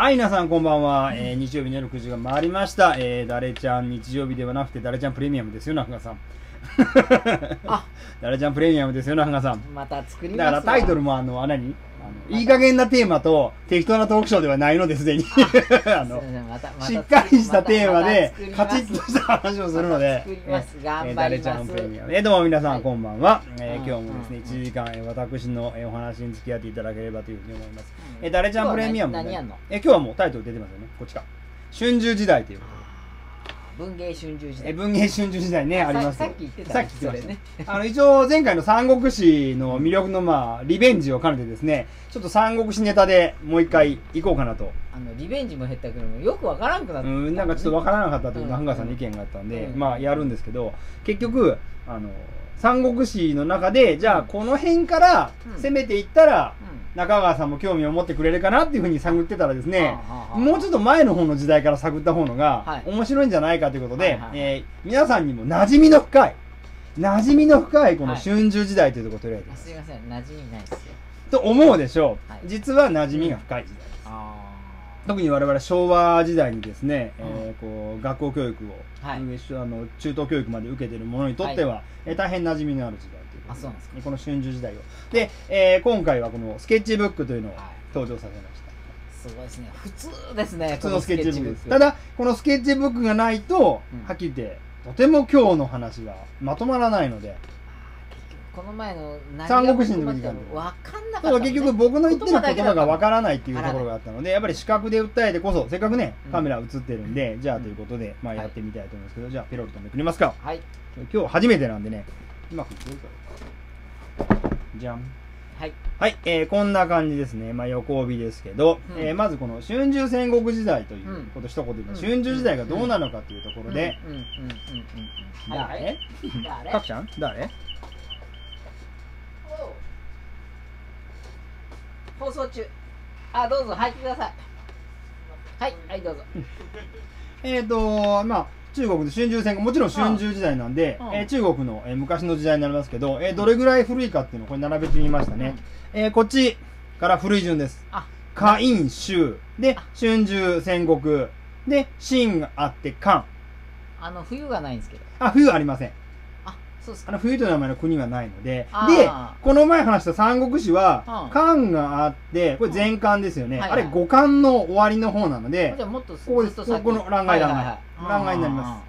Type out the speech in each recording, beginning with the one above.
はい、皆さんこんばんは。日曜日の夜9時が回りました。だれちゃん日曜日ではなくて、だれちゃんプレミアムですよ、中川さん。 あ、 だれちゃんプレミアムですよ、中川さん。 また作りますだからタイトルもいい加減なテーマと適当なトークショーではないのですでにしっかりしたテーマでカチッとした話をするので、だれちゃんプレミアム。どうも皆さんこんばんは。今日もですね、1時間私のお話に付き合っていただければというふうに思います。だれちゃんプレミアムで、今日はもうタイトル出てますよね、こっちか。春秋時代ということで。 文芸春秋時代。 文芸春秋時代ね、あります。 さっき言ってた。 さっき言ってました。一応前回の三国志の魅力のリベンジを兼ねてですね、ちょっと三国志ネタでもう一回行こうかなと。 リベンジも減ったけども、よくわからんくなった。 なんかちょっとわからなかったというハンガーさんの意見があったんで、まあやるんですけど、結局、三国志の中で、じゃあこの辺から攻めていったら、中川さんも興味を持ってくれるかなっていうふうに探ってたらですね、もうちょっと前の方の時代から探った方のが面白いんじゃないかということで、皆さんにも馴染みの深いこの春秋時代というところを取り上げてます。 すいません、馴染みないですよ。 と思うでしょう。実は馴染みが深い時代です。特に我々昭和時代にですね、学校教育を、中等教育まで受けている者にとっては、大変馴染みのある時代ということで、この春秋時代を。で、今回はこのスケッチブックというのを登場させました。 すごいですね。普通ですね。 普通のスケッチブックです。ただ、このスケッチブックがないと、はっきり言って、とても今日の話がまとまらないので、 この前の三国志の時間で分かんなかった、 結局僕の言ってる言葉が分からないっていうところがあったので、やっぱり視覚で訴えてこそ、せっかくねカメラ映ってるんで、じゃあということでやってみたいと思いますけど、じゃあペロリとめくりますか。 はい。 今日初めてなんでね、うまくいってるかじゃん。はい、こんな感じですね。横帯ですけど、まずこの春秋戦国時代ということ一言で言うと、春秋時代がどうなのかというところで、誰？かくちゃん？誰？ 放送中。どうぞ入ってください。はい、どうぞ。 中国の春秋戦国、もちろん春秋時代なんで、中国の昔の時代になりますけど、どれぐらい古いかっていうのをこれ並べてみましたね。こっちから古い順です。夏殷周で春秋戦国で秦があって漢。 冬がないんですけど。 冬ありません。 そうですか。 冬という名前の国はないので、で、この前話した三国志は、漢があって、これ前漢ですよね。あれ五漢の終わりの方なので、ここです。この欄外になります。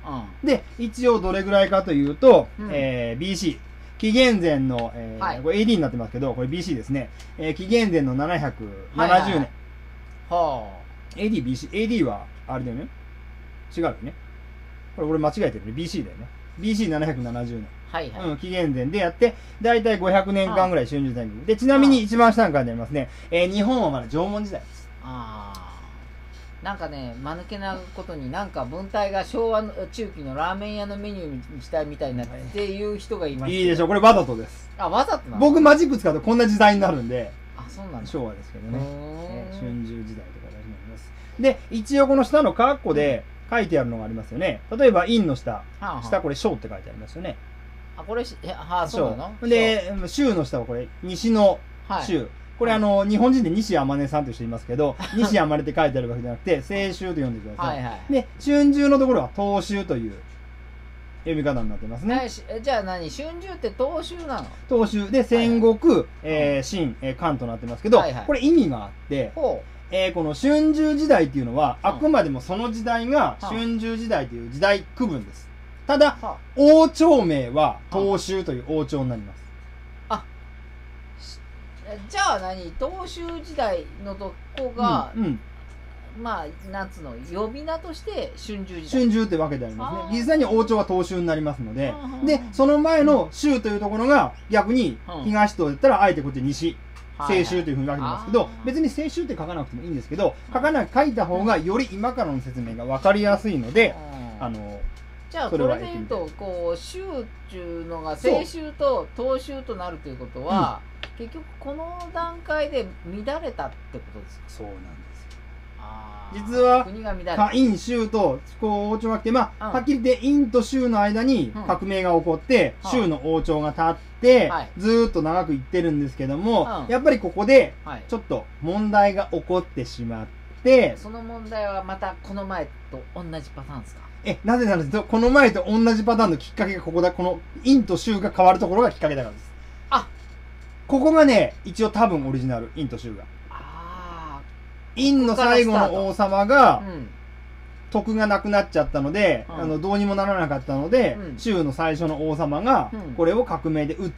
で、一応どれぐらいかというと、BC。紀元前の、これ AD になってますけど、これ BC ですね。紀元前の770年。AD、BC。AD は、あれだよね。違うよね。これ俺間違えてるね。BC だよね。BC770 年。紀元前でやって、だいたい500年間ぐらい春秋戦国。で、ちなみに一番下の書いてありますね。日本はまだ縄文時代です。 なんかね、間抜けなことになんか文体が昭和の中期のラーメン屋のメニューにしたいみたいになっていう人がいます。 いいでしょう、これわざとです。 わざとなの？ 僕マジック使うとこんな時代になるんで。 そうなんだ。 昭和ですけどね。春秋時代とか大事になります。で、一応この下のカッコで書いてあるのがありますよね。例えば、陰の下。下これ章って書いてありますよね。 これ、そうなの？ で、州の下はこれ、西の州。これ日本人で西天音さんという人いますけど、西天音って書いてあるわけじゃなくて、西州と読んでください。で、春秋のところは東州という読み方になってますね。 じゃあ春秋って東州なの？ 東州で戦国、秦、漢となってますけど、これ意味があって、この春秋時代っていうのは、あくまでもその時代が春秋時代という時代区分です。ただ、王朝名は東州という王朝になります。 じゃあ東州時代のとこが、なんつうの、呼び名として春秋時代。 春秋ってわけでありますね。実際に王朝は東州になりますので、で、その前の州というところが逆に東と言ったら、あえてこっち西。西州というふうに分けてますけど、別に西州って書かなくてもいいんですけど、書いた方がより今からの説明が分かりやすいので、 じゃあこれで言うと、州っていうのが西州と東州となるということは、結局この段階で乱れたってことですか？ そうなんです。実は夏殷周と王朝が来て、はっきり言って殷と周の間に革命が起こって周の王朝が立ってずーっと長くいってるんですけども、やっぱりここでちょっと問題が起こってしまって、 その問題はまたこの前と同じパターンですか？ なぜならこの前と同じパターンのきっかけがここだ。この陰と州が変わるところがきっかけだからです。ここがね、一応多分オリジナル、陰と州が。陰の最後の王様が、徳がなくなっちゃったので、どうにもならなかったので、州の最初の王様が、これを革命で撃って、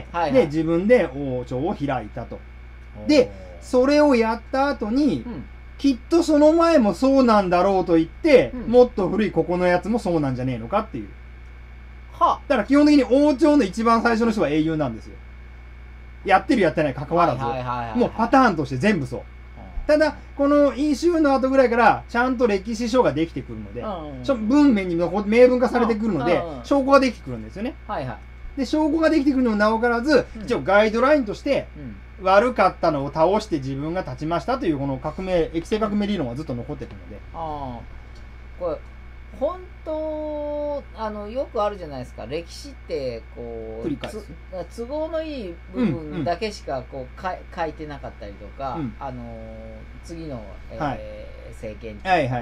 で、自分で王朝を開いたと。で、それをやった後に、きっとその前もそうなんだろうと言って、もっと古いここのやつもそうなんじゃねえのかっていう。だから基本的に王朝の一番最初の人は英雄なんですよ。やってるやってない関わらず。もうパターンとして全部そう。ただ、この陰州の後ぐらいから、ちゃんと歴史書ができてくるので、文面に明文化されてくるので、証拠ができてくるんですよね。で、証拠ができてくるのもなおからず、一応ガイドラインとして、悪かったのを倒して自分が立ちましたというこの革命、液性革命理論はずっと残ってるので。 これ本当よくあるじゃないですか。歴史ってこう都合のいい部分だけしかこう書いてなかったりとか、次の、政権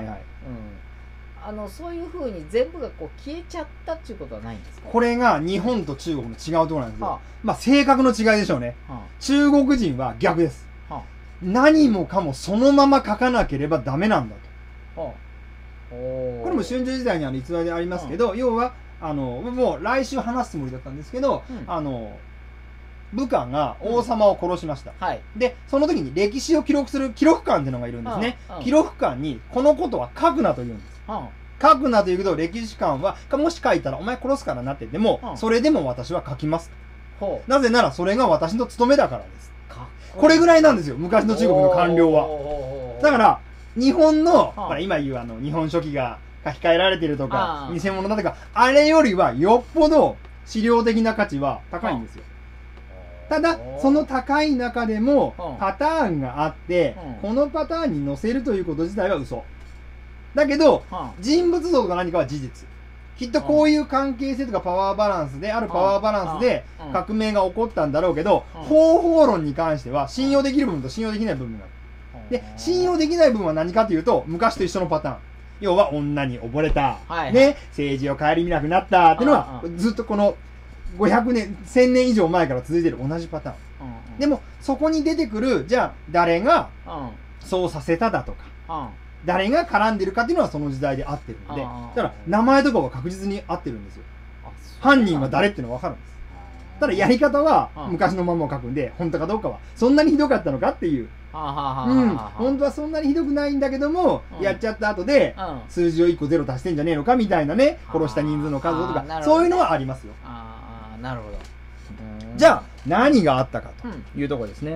そういうふうに全部がこう消えちゃったっていうことはないんですか？ これが日本と中国の違うところなんですよ。まあ性格の違いでしょうね。中国人は逆です。何もかもそのまま書かなければダメなんだと。これも春秋時代に逸話でありますけど、要はもう来週話すつもりだったんですけど、武漢が王様を殺しました。でその時に歴史を記録する記録官っていうのがいるんですね。記録官にこのことは書くなと言うんです。書くなというけど、歴史官はもし書いたらお前殺すからなって言っても、それでも私は書きます。なぜならそれが私の務めだからです。これぐらいなんですよ、昔の中国の官僚は。だから日本の、今言う日本書紀が書き換えられてるとか、偽物だとか、あれよりはよっぽど資料的な価値は高いんですよ。ただ、その高い中でもパターンがあって、このパターンに載せるということ自体は嘘。だけど、人物像とか何かは事実。きっとこういう関係性とかパワーバランスで、あるパワーバランスで革命が起こったんだろうけど、方法論に関しては信用できる部分と信用できない部分がある。で、信用できない部分は何かというと、昔と一緒のパターン。要は女に溺れた。ね、政治を顧みなくなったっていうのは、ずっとこの500年、1000年以上前から続いている同じパターン。でも、そこに出てくる、じゃあ、誰がそうさせただとか、誰が絡んでるかっていうのはその時代で合ってるので、だから名前とかは確実に合ってるんですよ。犯人は誰っていうのは分かるんです。ただやり方は昔のままを書くんで、本当かどうかはそんなにひどかったのかっていう。本当はそんなにひどくないんだけども、やっちゃった後で数字を1個0足してんじゃねえのかみたいなね、殺した人数の数とか、そういうのはありますよ。 なるほど。 じゃあ何があったかというところですね。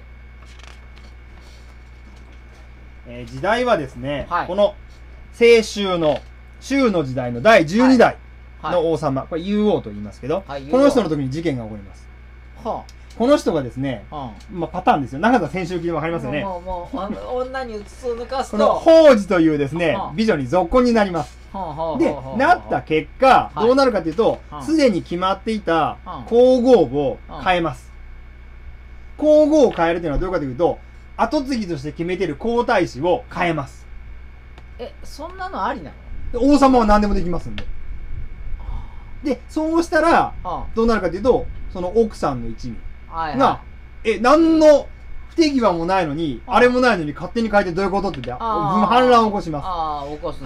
時代はですね、この清州の州の時代の第12代の王様、これ雄王と言いますけど、この人の時に事件が起こります。この人がですね、パターンですよ。長田先週記でわかりますよね。 もう女にうつを抜かすと、 この宝珠というですね、美女に続婚になります。で、なった結果、どうなるかというと、すでに決まっていた皇后を変えます。皇后を変えるというのはどういうかというと、後継ぎとして決めている皇太子を変えます。 そんなのありなの？ 王様は何でもできますんで。で、そうしたら、どうなるかというと、その奥さんの一味が、何の不手際もないのに、あれもないのに勝手に変えてどういうことって言って、反乱を起こします。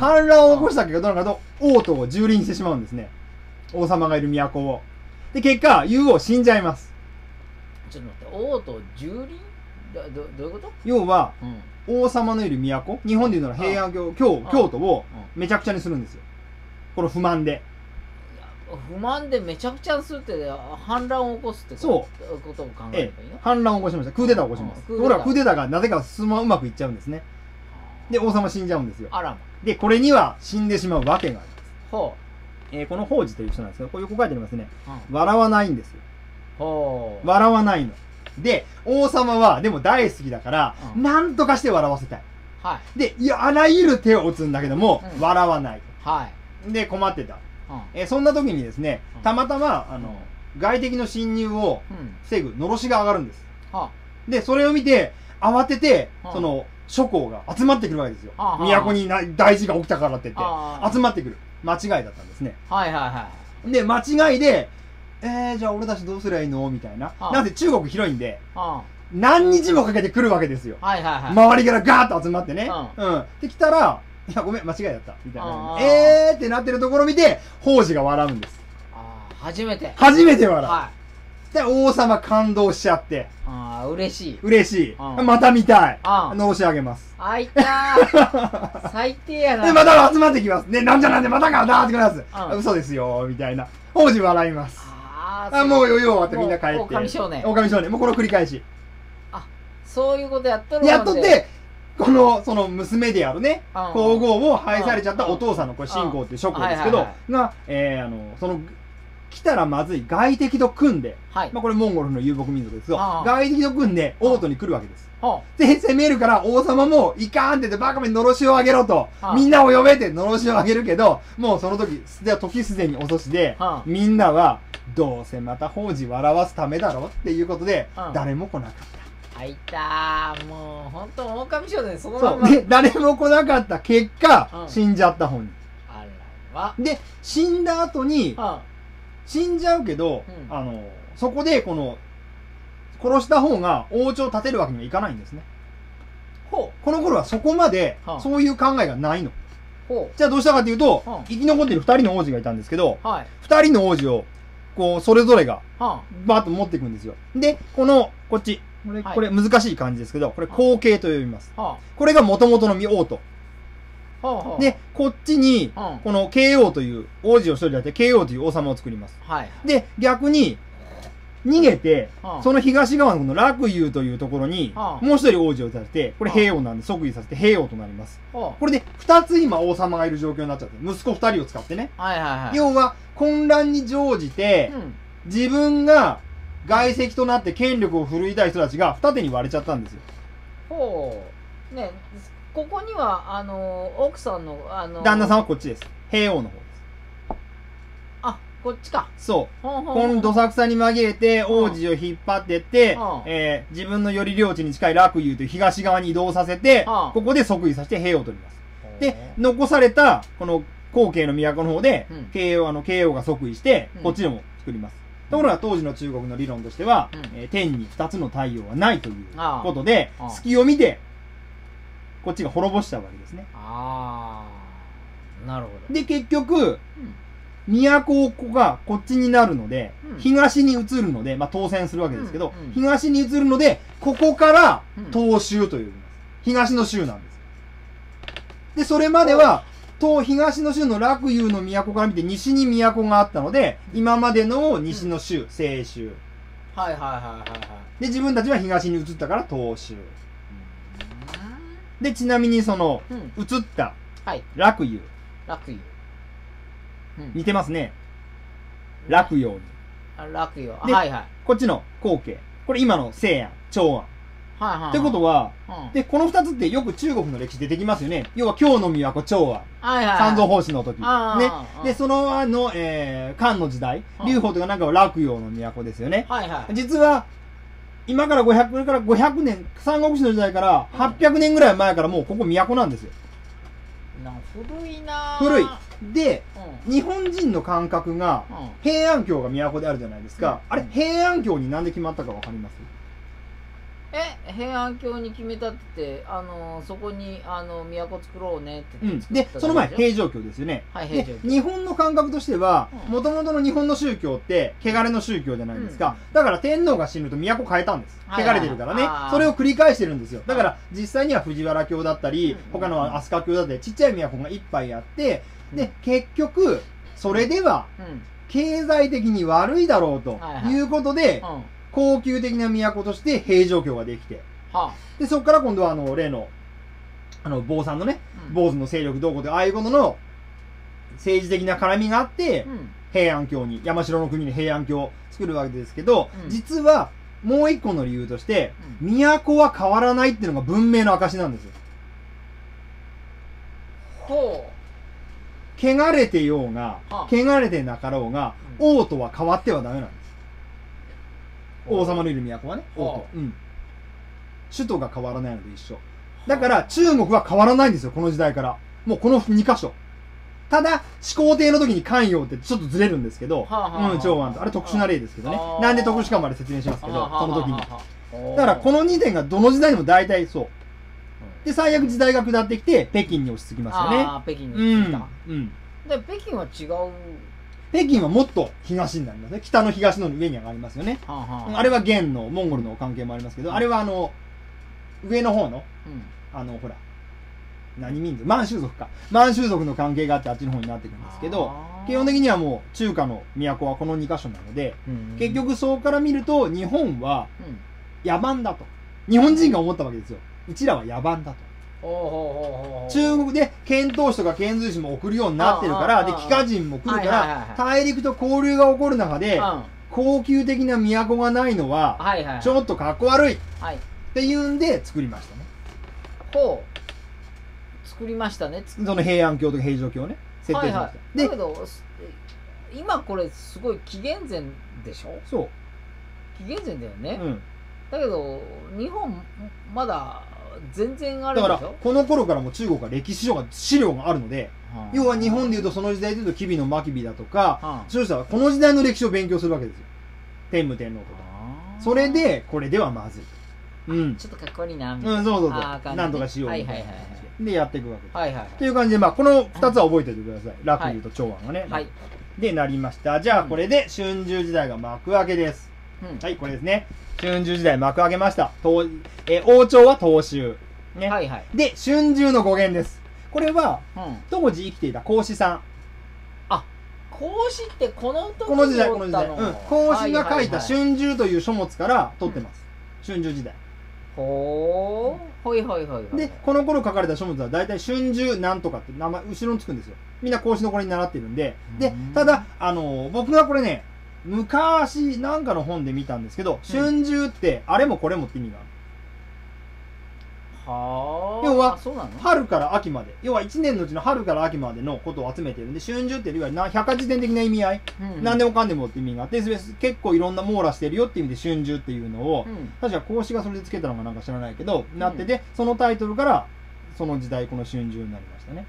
反乱を起こした結果どうなるかと、王都を蹂躙してしまうんですね。王様がいる都を。で、結果、雄王死んじゃいます。 ちょっと待って、王都蹂躙？どういうこと？ 要は、王様のいる都、日本でいうなら平安京、京都をめちゃくちゃにするんですよ。この不満で。 不満でめちゃくちゃにするって反乱を起こすってことを考えればいいの？ 反乱を起こしました。クーデターを起こします。ところがクーデターがなぜかうまくいっちゃうんですね。で、王様死んじゃうんですよ。で、これには死んでしまうわけがあります。この宝珠という人なんですけど、これ横書いてありますね。笑わないんですよ。笑わないの。で、王様はでも大好きだから、なんとかして笑わせたい。で、あらゆる手を打つんだけども、笑わない。で、困ってた。そんな時にですね、たまたま外敵の侵入を防ぐのろしが上がるんです。で、それを見て慌ててその諸侯が集まってくるわけですよ。都に大事が起きたからって言って集まってくる。間違いだったんですね。 はいはいはい。 で、間違いで、じゃあ俺たちどうすりゃいいのみたいな。なんで中国広いんで、何日もかけて来るわけですよ。周りからガーッと集まってね。で、来たら、いや、ごめん、間違いだった。みたいな。ってなってるところを見て、皇子が笑うんです。 初めて笑う。で、王様感動しちゃって。 嬉しい。 嬉しい。また見たい。のし上げます。 あいたー。最低やな。 で、また集まってきます。ね、なんじゃなんでまたかなってくるやつ。嘘ですよ、みたいな。王子笑います。もう余裕終わってみんな帰って。 狼少年。 狼少年。もうこの繰り返し。 そういうことやっとるやっとって、その娘であるね、皇后を廃されちゃったお父さんの、これ信仰っていう諸侯ですけど、が、来たらまずい外敵と組んで、これモンゴルの遊牧民族ですけど、外敵と組んで王都に来るわけです。で、攻めるから王様もいかんって言ってバカめにのろしを上げろと、みんなを呼べってのろしを上げるけど、もうその時すでに遅しで、みんなは、どうせまた皇子笑わすためだろっていうことで、誰も来なかった。 あいたー、もう、ほんと、狼少年そのまま。 で、誰も来なかった結果、死んじゃった本人。 あらわ。 で、死んだ後に、死んじゃうけど、そこで、殺した方が王朝を立てるわけにはいかないんですね。この頃はそこまで、そういう考えがないの。じゃあどうしたかっていうと、生き残ってる二人の王子がいたんですけど、二人の王子を、それぞれが、バーッと持っていくんですよ。で、こっち。これ難しい漢字ですけど、これ後継と呼びます。これが元々の王と。で、こっちに、この慶応という、王子を一人だって慶応という王様を作ります。で、逆に、逃げて、その東側のこの楽遊というところに、もう一人王子を立てて、これ平王なんで即位させて平王となります。これで二つ今王様がいる状況になっちゃって、息子二人を使ってね。要は混乱に乗じて、自分が外戚となって権力を振るいたい人たちが二手に割れちゃったんですよ。 ね、ここには、奥さんの、 旦那さんはこっちです。平王の方です。 こっちか。 そう。このどさくさに紛れて王子を引っ張ってって、自分のより領地に近い楽遊という東側に移動させて、ここで即位させて平を取ります。で、残された、この後継の都の方で、慶応が即位して、こっちでも作ります。ところが当時の中国の理論としては、天に二つの太陽はないということで、隙を見て、こっちが滅ぼしたわけですね。 なるほど。 で、結局、都がこっちになるので、東に移るので、当選するわけですけど、東に移るので、ここから東州と呼びます。東の州なんです。で、それまでは、東の州の楽遊の都から見て西に都があったので、今までの西の州、西州。で、自分たちは東に移ったから東州。で、ちなみに移った楽遊。似てますね。楽陽に。 楽陽。 こっちの後継。これ今の西安、長安。ってことは、で、この二つってよく中国の歴史出てきますよね。要は京の都長安。三蔵法師の時。ね。で、その漢の時代、劉邦とかなんかは楽陽の都ですよね。実は、今から500年、三国志の時代から800年ぐらい前からもうここ都なんですよ。 古いな。 古い。で、日本人の感覚が、平安京が都であるじゃないですか。あれ、平安京になんで決まったかわかります？ 平安京に決めたって、そこに、都作ろうねって言って。 で、その前、平城京ですよね。で、日本の感覚としては、もともとの日本の宗教って、汚れの宗教じゃないですか。だから天皇が死ぬと都変えたんです。汚れてるからね。それを繰り返してるんですよ。だから、実際には藤原京だったり、他の飛鳥京だったり、ちっちゃい都がいっぱいあって、で、結局、それでは、経済的に悪いだろうということで、高級的な都として平城京ができて、で、そこから今度は例の、坊さんのね、坊主の勢力どうこうで、ああいうことの政治的な絡みがあって、平安京に、山城の国に平安京を作るわけですけど、実はもう一個の理由として、都は変わらないっていうのが文明の証なんですよ。汚れてようが、汚れてなかろうが、王とは変わってはダメなんです。王様のいる都はね、王と。首都が変わらないので一緒。 だから中国は変わらないんですよ、この時代から。もうこの2箇所。ただ、始皇帝の時に咸陽ってちょっとずれるんですけど、長安と。あれ特殊な例ですけどね。なんで特殊かまで説明しますけど、その時に。だからこの2点がどの時代にも大体そう。で、最悪時代が下ってきて、北京に落ち着きますよね。 北京に落ち着いた。で、北京は違う。 北京はもっと東になりますね。北の東の上に上がりますよね。あれは元の、モンゴルの関係もありますけど、あれは上の方の、ほら、何民族満州族か。満州族の関係があってあっちの方になっていくんですけど、基本的にはもう中華の都はこの2カ所なので、結局そこから見ると日本は野蛮だと。日本人が思ったわけですよ。うちらは野蛮だと。中国で遣唐使とか遣隋使も送るようになってるから、で、帰化人も来るから、大陸と交流が起こる中で、高級的な都がないのは、ちょっとかっこ悪いっていうんで作りましたね。 ほう。作りましたね。 その平安京とか平城京をね、設定しました。 だけど、今これすごい紀元前でしょ？ そう。 紀元前だよね。だけど、日本、まだ全然あるでしょ？ だから、この頃からも中国は歴史資料があるので、要は日本でいうとその時代でいうと、吉備の真備だとか、そうしたらこの時代の歴史を勉強するわけですよ。天武天皇とか。それで、これではまずい。 ちょっとかっこいいな、 そうそう。なんとかしようみたいな感じでやっていくわけです。という感じで、まあ、この2つは覚えておいてください。楽遊と長安がね。で、なりました。じゃあ、これで春秋時代が幕開けです。はい、これですね。春秋時代幕開けました。王朝は東周。ね。で、春秋の語源です。これは、当時生きていた孔子さん。 あ、孔子ってこの時この時代、この時代。孔子が書いた春秋という書物から取ってます。春秋時代。で、この頃書かれた書物は大体春秋なんとかって名前、後ろにつくんですよ。みんな孔子の頃に習ってるんで。で、ただ、僕がこれね、昔なんかの本で見たんですけど、春秋ってあれもこれもって意味がある。要は、春から秋まで。要は1年のうちの春から秋までのことを集めてるんで、春秋っていわゆる百科事典的な意味合い。何でもかんでもって意味があって、結構いろんな網羅してるよって意味で春秋っていうのを、確か孔子がそれでつけたのかなんか知らないけど、なってて、そのタイトルから、その時代この春秋になりましたね。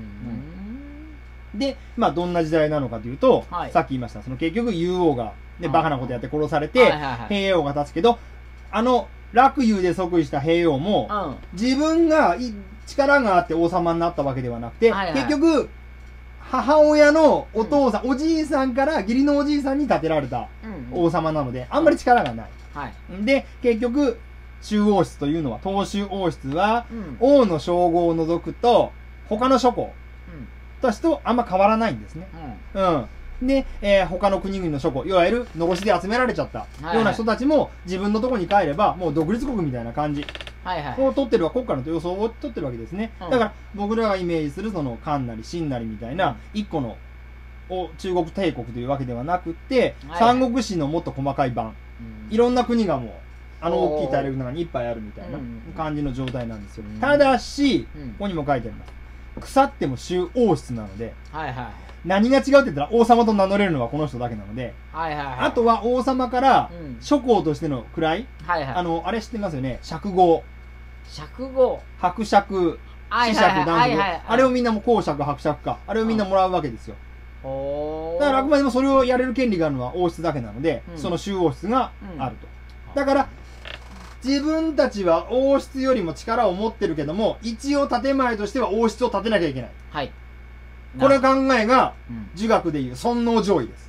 で、まあどんな時代なのかというと、さっき言いました、その結局幽王が、ね、バカなことやって殺されて、平王が立つけど、楽遊で即位した平王も、自分が力があって王様になったわけではなくて、結局、母親のお父さん、おじいさんから義理のおじいさんに建てられた王様なので、あんまり力がない。で、結局、周王室というのは、東周王室は、王の称号を除くと、他の諸侯たちとあんま変わらないんですね。で、他の国々の諸侯、いわゆるのろしで集められちゃったような人たちも自分のとこに帰ればもう独立国みたいな感じを取ってる国家の予想を取ってるわけですね。だから僕らがイメージするその漢なり秦なりみたいな一個の中国帝国というわけではなくって三国志のもっと細かい版、いろんな国がもう大きい大陸の中にいっぱいあるみたいな感じの状態なんですよ。ただし、ここにも書いてあります。腐っても周王室なので、何が違うって言ったら王様と名乗れるのはこの人だけなので、あとは王様から諸侯としての位、あれ知ってますよね、爵号。伯爵、子爵、男爵。あれをみんなも公爵、伯爵か。あれをみんなもらうわけですよ。だからあくまでもそれをやれる権利があるのは王室だけなので、その周王室があると。だから、自分たちは王室よりも力を持ってるけども、一応建前としては王室を建てなきゃいけない。これ考えが、儒学でいう尊王攘夷です。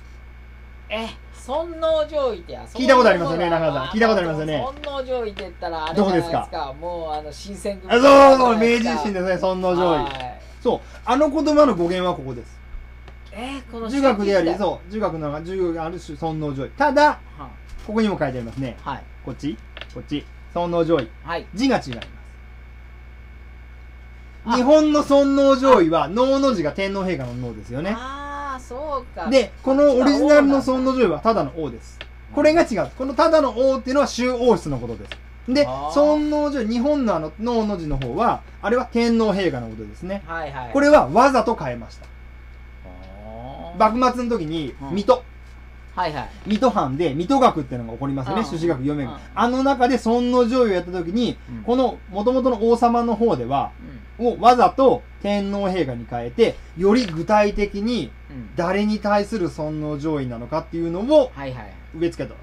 尊王攘夷って聞いたことありますよね、中田さん。聞いたことありますよね。 尊王攘夷って言ったらあれじゃないですか。もう新選組。 そう、明治維新ですね、尊王攘夷。そう、言葉の語源はここです。儒学であり、そう、儒学の儒学ある種尊王攘夷。ただ、ここにも書いてありますね。こっち尊王攘夷。字が違います。日本の尊王攘夷は、能の字が天皇陛下の能ですよね。 そうか。 で、このオリジナルの尊王攘夷はただの王です。これが違う。このただの王っていうのは周王室のことです。で、尊王攘夷、日本の能の字の方は、あれは天皇陛下のことですね。これはわざと変えました。幕末の時に、水戸。 水戸藩で水戸学っていうのが起こりますよね。朱子学、読め学。あの中で尊王攘夷をやった時に、この元々の王様の方では、をわざと天皇陛下に変えて、より具体的に誰に対する尊王攘夷なのかっていうのを植え付けた。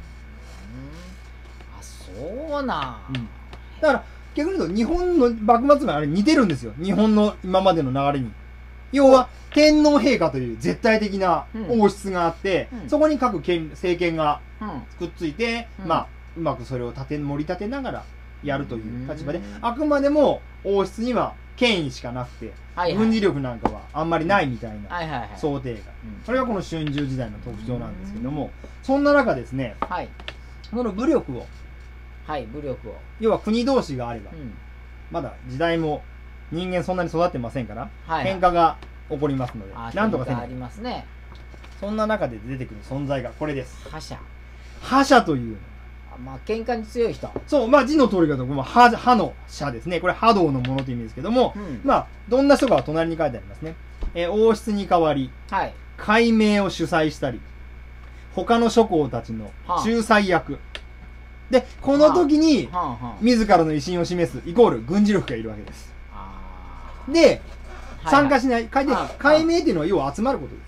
あ、そうな。 だから逆に言うと日本の幕末があれ似てるんですよ。日本の今までの流れに。要は天皇陛下という絶対的な王室があって、そこに各政権がくっついて、まあうまくそれを盛り立てながらやるという立場で、あくまでも王室には権威しかなくて、軍事力なんかはあんまりないみたいな想定が。それがこの春秋時代の特徴なんですけども、そんな中ですね、この武力を、要は国同士があれば、まだ時代も人間そんなに育ってませんから、喧嘩が起こりますので、なんとかせない。そんな中で出てくる存在がこれです。覇者という。 まあ喧嘩に強い人。 そう、まあ字の通りだと、覇の者ですね。これ覇道のものという意味ですけども、まあどんな人かは隣に書いてありますね。王室に代わり、改名を主催したり、他の諸侯たちの仲裁役。で、この時に、自らの威信を示す、イコール軍事力がいるわけです。で、参加しない。改名っていうのは要は集まることです。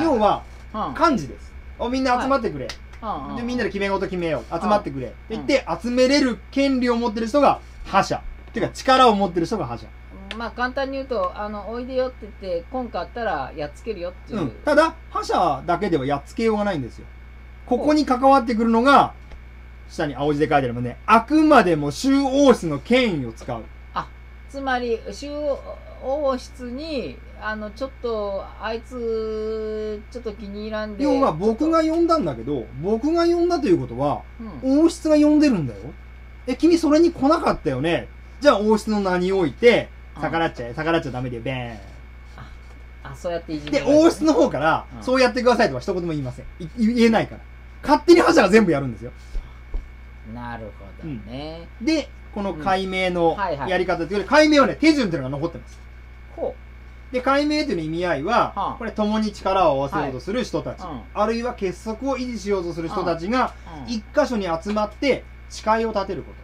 要は、幹事です。みんな集まってくれ。で、みんなで決め事決めよう。集まってくれ。って言って、集めれる権利を持ってる人が覇者。っていうか、力を持ってる人が覇者。 まあ、簡単に言うと、おいでよって言って、今回あったらやっつけるよっていう。 ただ、覇者だけではやっつけようがないんですよ。ここに関わってくるのが、下に青字で書いてあるもんね、あくまでも周王室の権威を使う。 つまり、周王室に、ちょっと、あいつ、ちょっと気に入らんで。 要は僕が呼んだんだけど、僕が呼んだということは、王室が呼んでるんだよ。君それに来なかったよね。じゃあ王室の名において、逆らっちゃダメで、ベーン。 そうやっていじめる。で、王室の方から、そうやってくださいとは一言も言いません。言えないから。勝手に覇者が全部やるんですよ。 なるほどね。 で、この改名のやり方というか、改名はね、手順というのが残ってます。で、改名という意味合いは、これ、共に力を合わせようとする人たち、あるいは結束を維持しようとする人たちが、一箇所に集まって、誓いを立てること。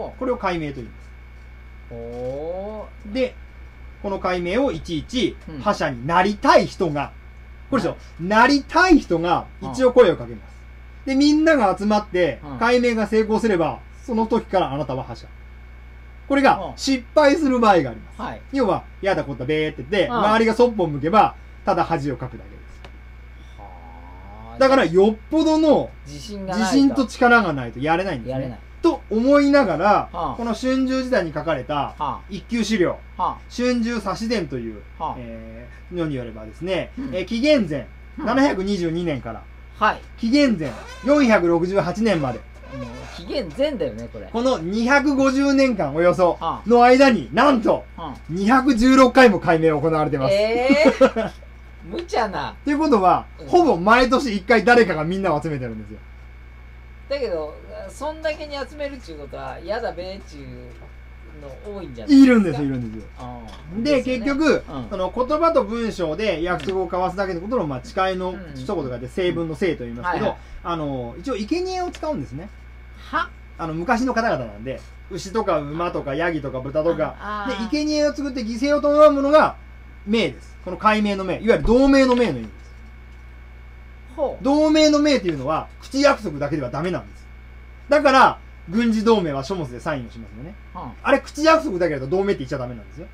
これを改名と言います。で、この改名をいちいち、覇者になりたい人が、これでしょ、なりたい人が一応声をかけます。で、みんなが集まって、改名が成功すれば、その時からあなたは覇者。これが失敗する場合があります。要は、やだこったべーって言って、周りがそっぽを向けば、ただ恥をかくだけです。だから、よっぽどの自信と力がないとやれないんですね。と思いながら、この春秋時代に書かれた一級資料、春秋左氏伝というのによればですね、紀元前722年から、紀元前468年まで、 紀元前だよね、これ。 この250年間およその間に、なんと、216回も改名が行われてます。 無茶な。 ということは、ほぼ毎年1回誰かがみんなを集めてるんですよ。 だけど、そんだけに集めるっていうことは、やだべーっていうの多いんじゃないですか。 いるんですよ。で、結局、その言葉と文章で約束を交わすだけのことの、誓いの一言がで、正文の正と言いますけど、一応、生贄を使うんですね。昔の方々なんで、牛とか馬とかヤギとか豚とか、で、生贄を作って犠牲を伴うものが、命です。この改名の命。いわゆる同盟の命の意味です。同盟の命というのは、口約束だけではダメなんです。だから、軍事同盟は書物でサインをしますよね。あれ、口約束だけだと同盟って言っちゃダメなんですよ。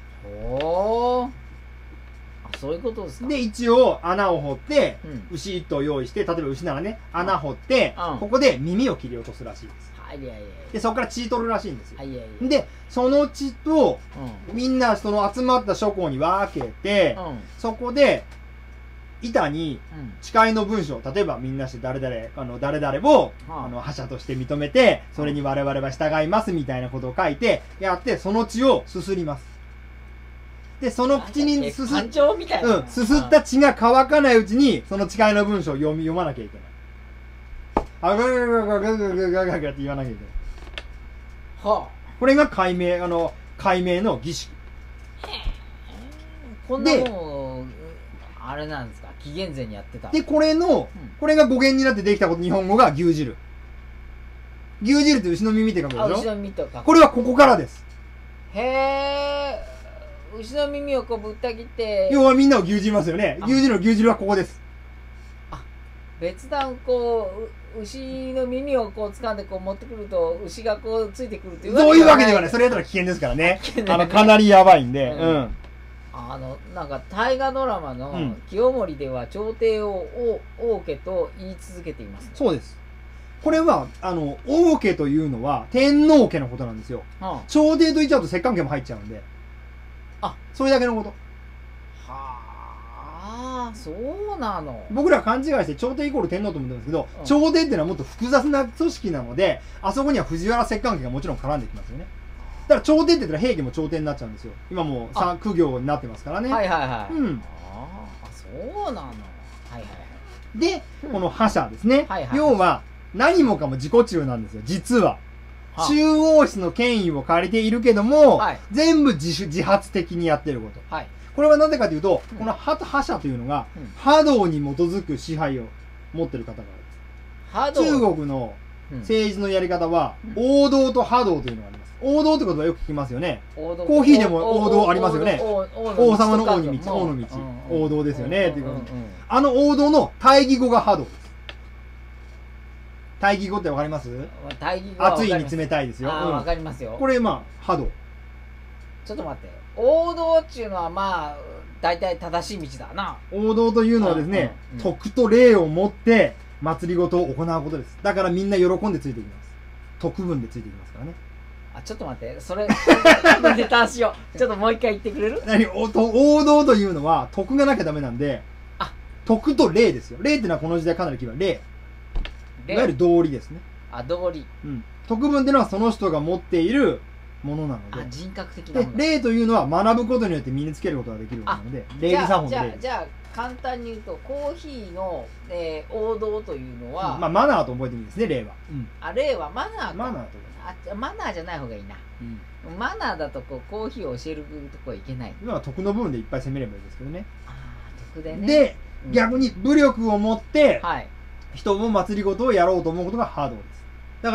そういうことですか。 で、一応、穴を掘って、牛一頭用意して、例えば牛ならね、穴掘って、ここで耳を切り落とすらしいです。で、そこから血取るらしいんですよ。で、その血と、みんなその集まった諸侯に分けて、そこで、板に誓いの文章、例えばみんなして誰々を覇者として認めて、それに我々は従いますみたいなことを書いて、やって、その血をすすります。で、その口にすすった血が乾かないうちに、その誓いの文章を読まなきゃいけない。ガガガガガガガガガガガって言わなきゃいけない。これが改名の儀式。 こんなもん、 あれなんですか、紀元前にやってた。 で、これが語源になってできたこと、日本語が牛汁。牛汁って牛の耳って書くでしょ。 牛の耳とか。 これはここからです。 へえ。牛の耳をこうぶった切って。 要はみんなを牛耳りますよね。牛汁の牛汁はここです。 あ、別段こう、牛の耳をこう掴んでこう持ってくると、牛がこうついてくるっていうそういうわけではない。それやったら危険ですからね。かなりやばいんで。うん。 なんか大河ドラマの清盛では朝廷を王家と言い続けていますね。 そうです。これは王家というのは天皇家のことなんですよ。朝廷と言っちゃうと摂関家も入っちゃうんで。あ、それだけのこと。 はあ、そうなの。 僕ら勘違いして朝廷イコール天皇と思ってるんですけど、朝廷っていうのはもっと複雑な組織なので、あそこには藤原摂関家がもちろん絡んできますよね。だから朝廷って言ったら平家も朝廷になっちゃうんですよ。今もう公行になってますからね。 はいはいはい。 うん。 そうなの。はいはいはい。 で、この覇者ですね。要は何もかも自己中なんですよ、実は。中央室の権威を借りているけども、全部自発的にやってること。これはなぜかというと、この覇者というのが、覇道に基づく支配を持っている方がある。中国の政治のやり方は、王道と覇道というのがあります。王道って言葉よく聞きますよね。コーヒーでも王道ありますよね。王様の王に道、王の道。王道ですよね。っていう王道の対義語が覇道です。対義語ってわかります？熱いに冷たいですよ。 わかりますよ。 これ覇道。 ちょっと待って。王道っていうのは大体正しい道だな。 王道というのはですね、徳と礼を持って祭りごとを行うことです。だからみんな喜んでついていきます。徳分でついていきますからね。 ちょっと待って、それ、ネタしよう。ちょっともう一回言ってくれる？ 王道というのは徳がなきゃダメなんで、徳と礼ですよ。礼っていうのはこの時代かなりキーワード。礼。いわゆる道理ですね。 道理。 徳分っていうのはその人が持っているものなので。 人格的なもの。 で、礼というのは学ぶことによって身につけることができるものなので、礼儀作法の礼。 じゃあ、簡単に言うと、コーヒーの、王道というのは、 マナーと覚えてもいいですね、礼は。 礼はマナーマナーとマナーじゃない方がいいな。マナーだとコーヒーを教えるとこはいけない。 今は徳の部分でいっぱい攻めればいいですけどね。 徳でね。 で、逆に武力を持って、人も祭りごとをやろうと思うことが覇道です。だから、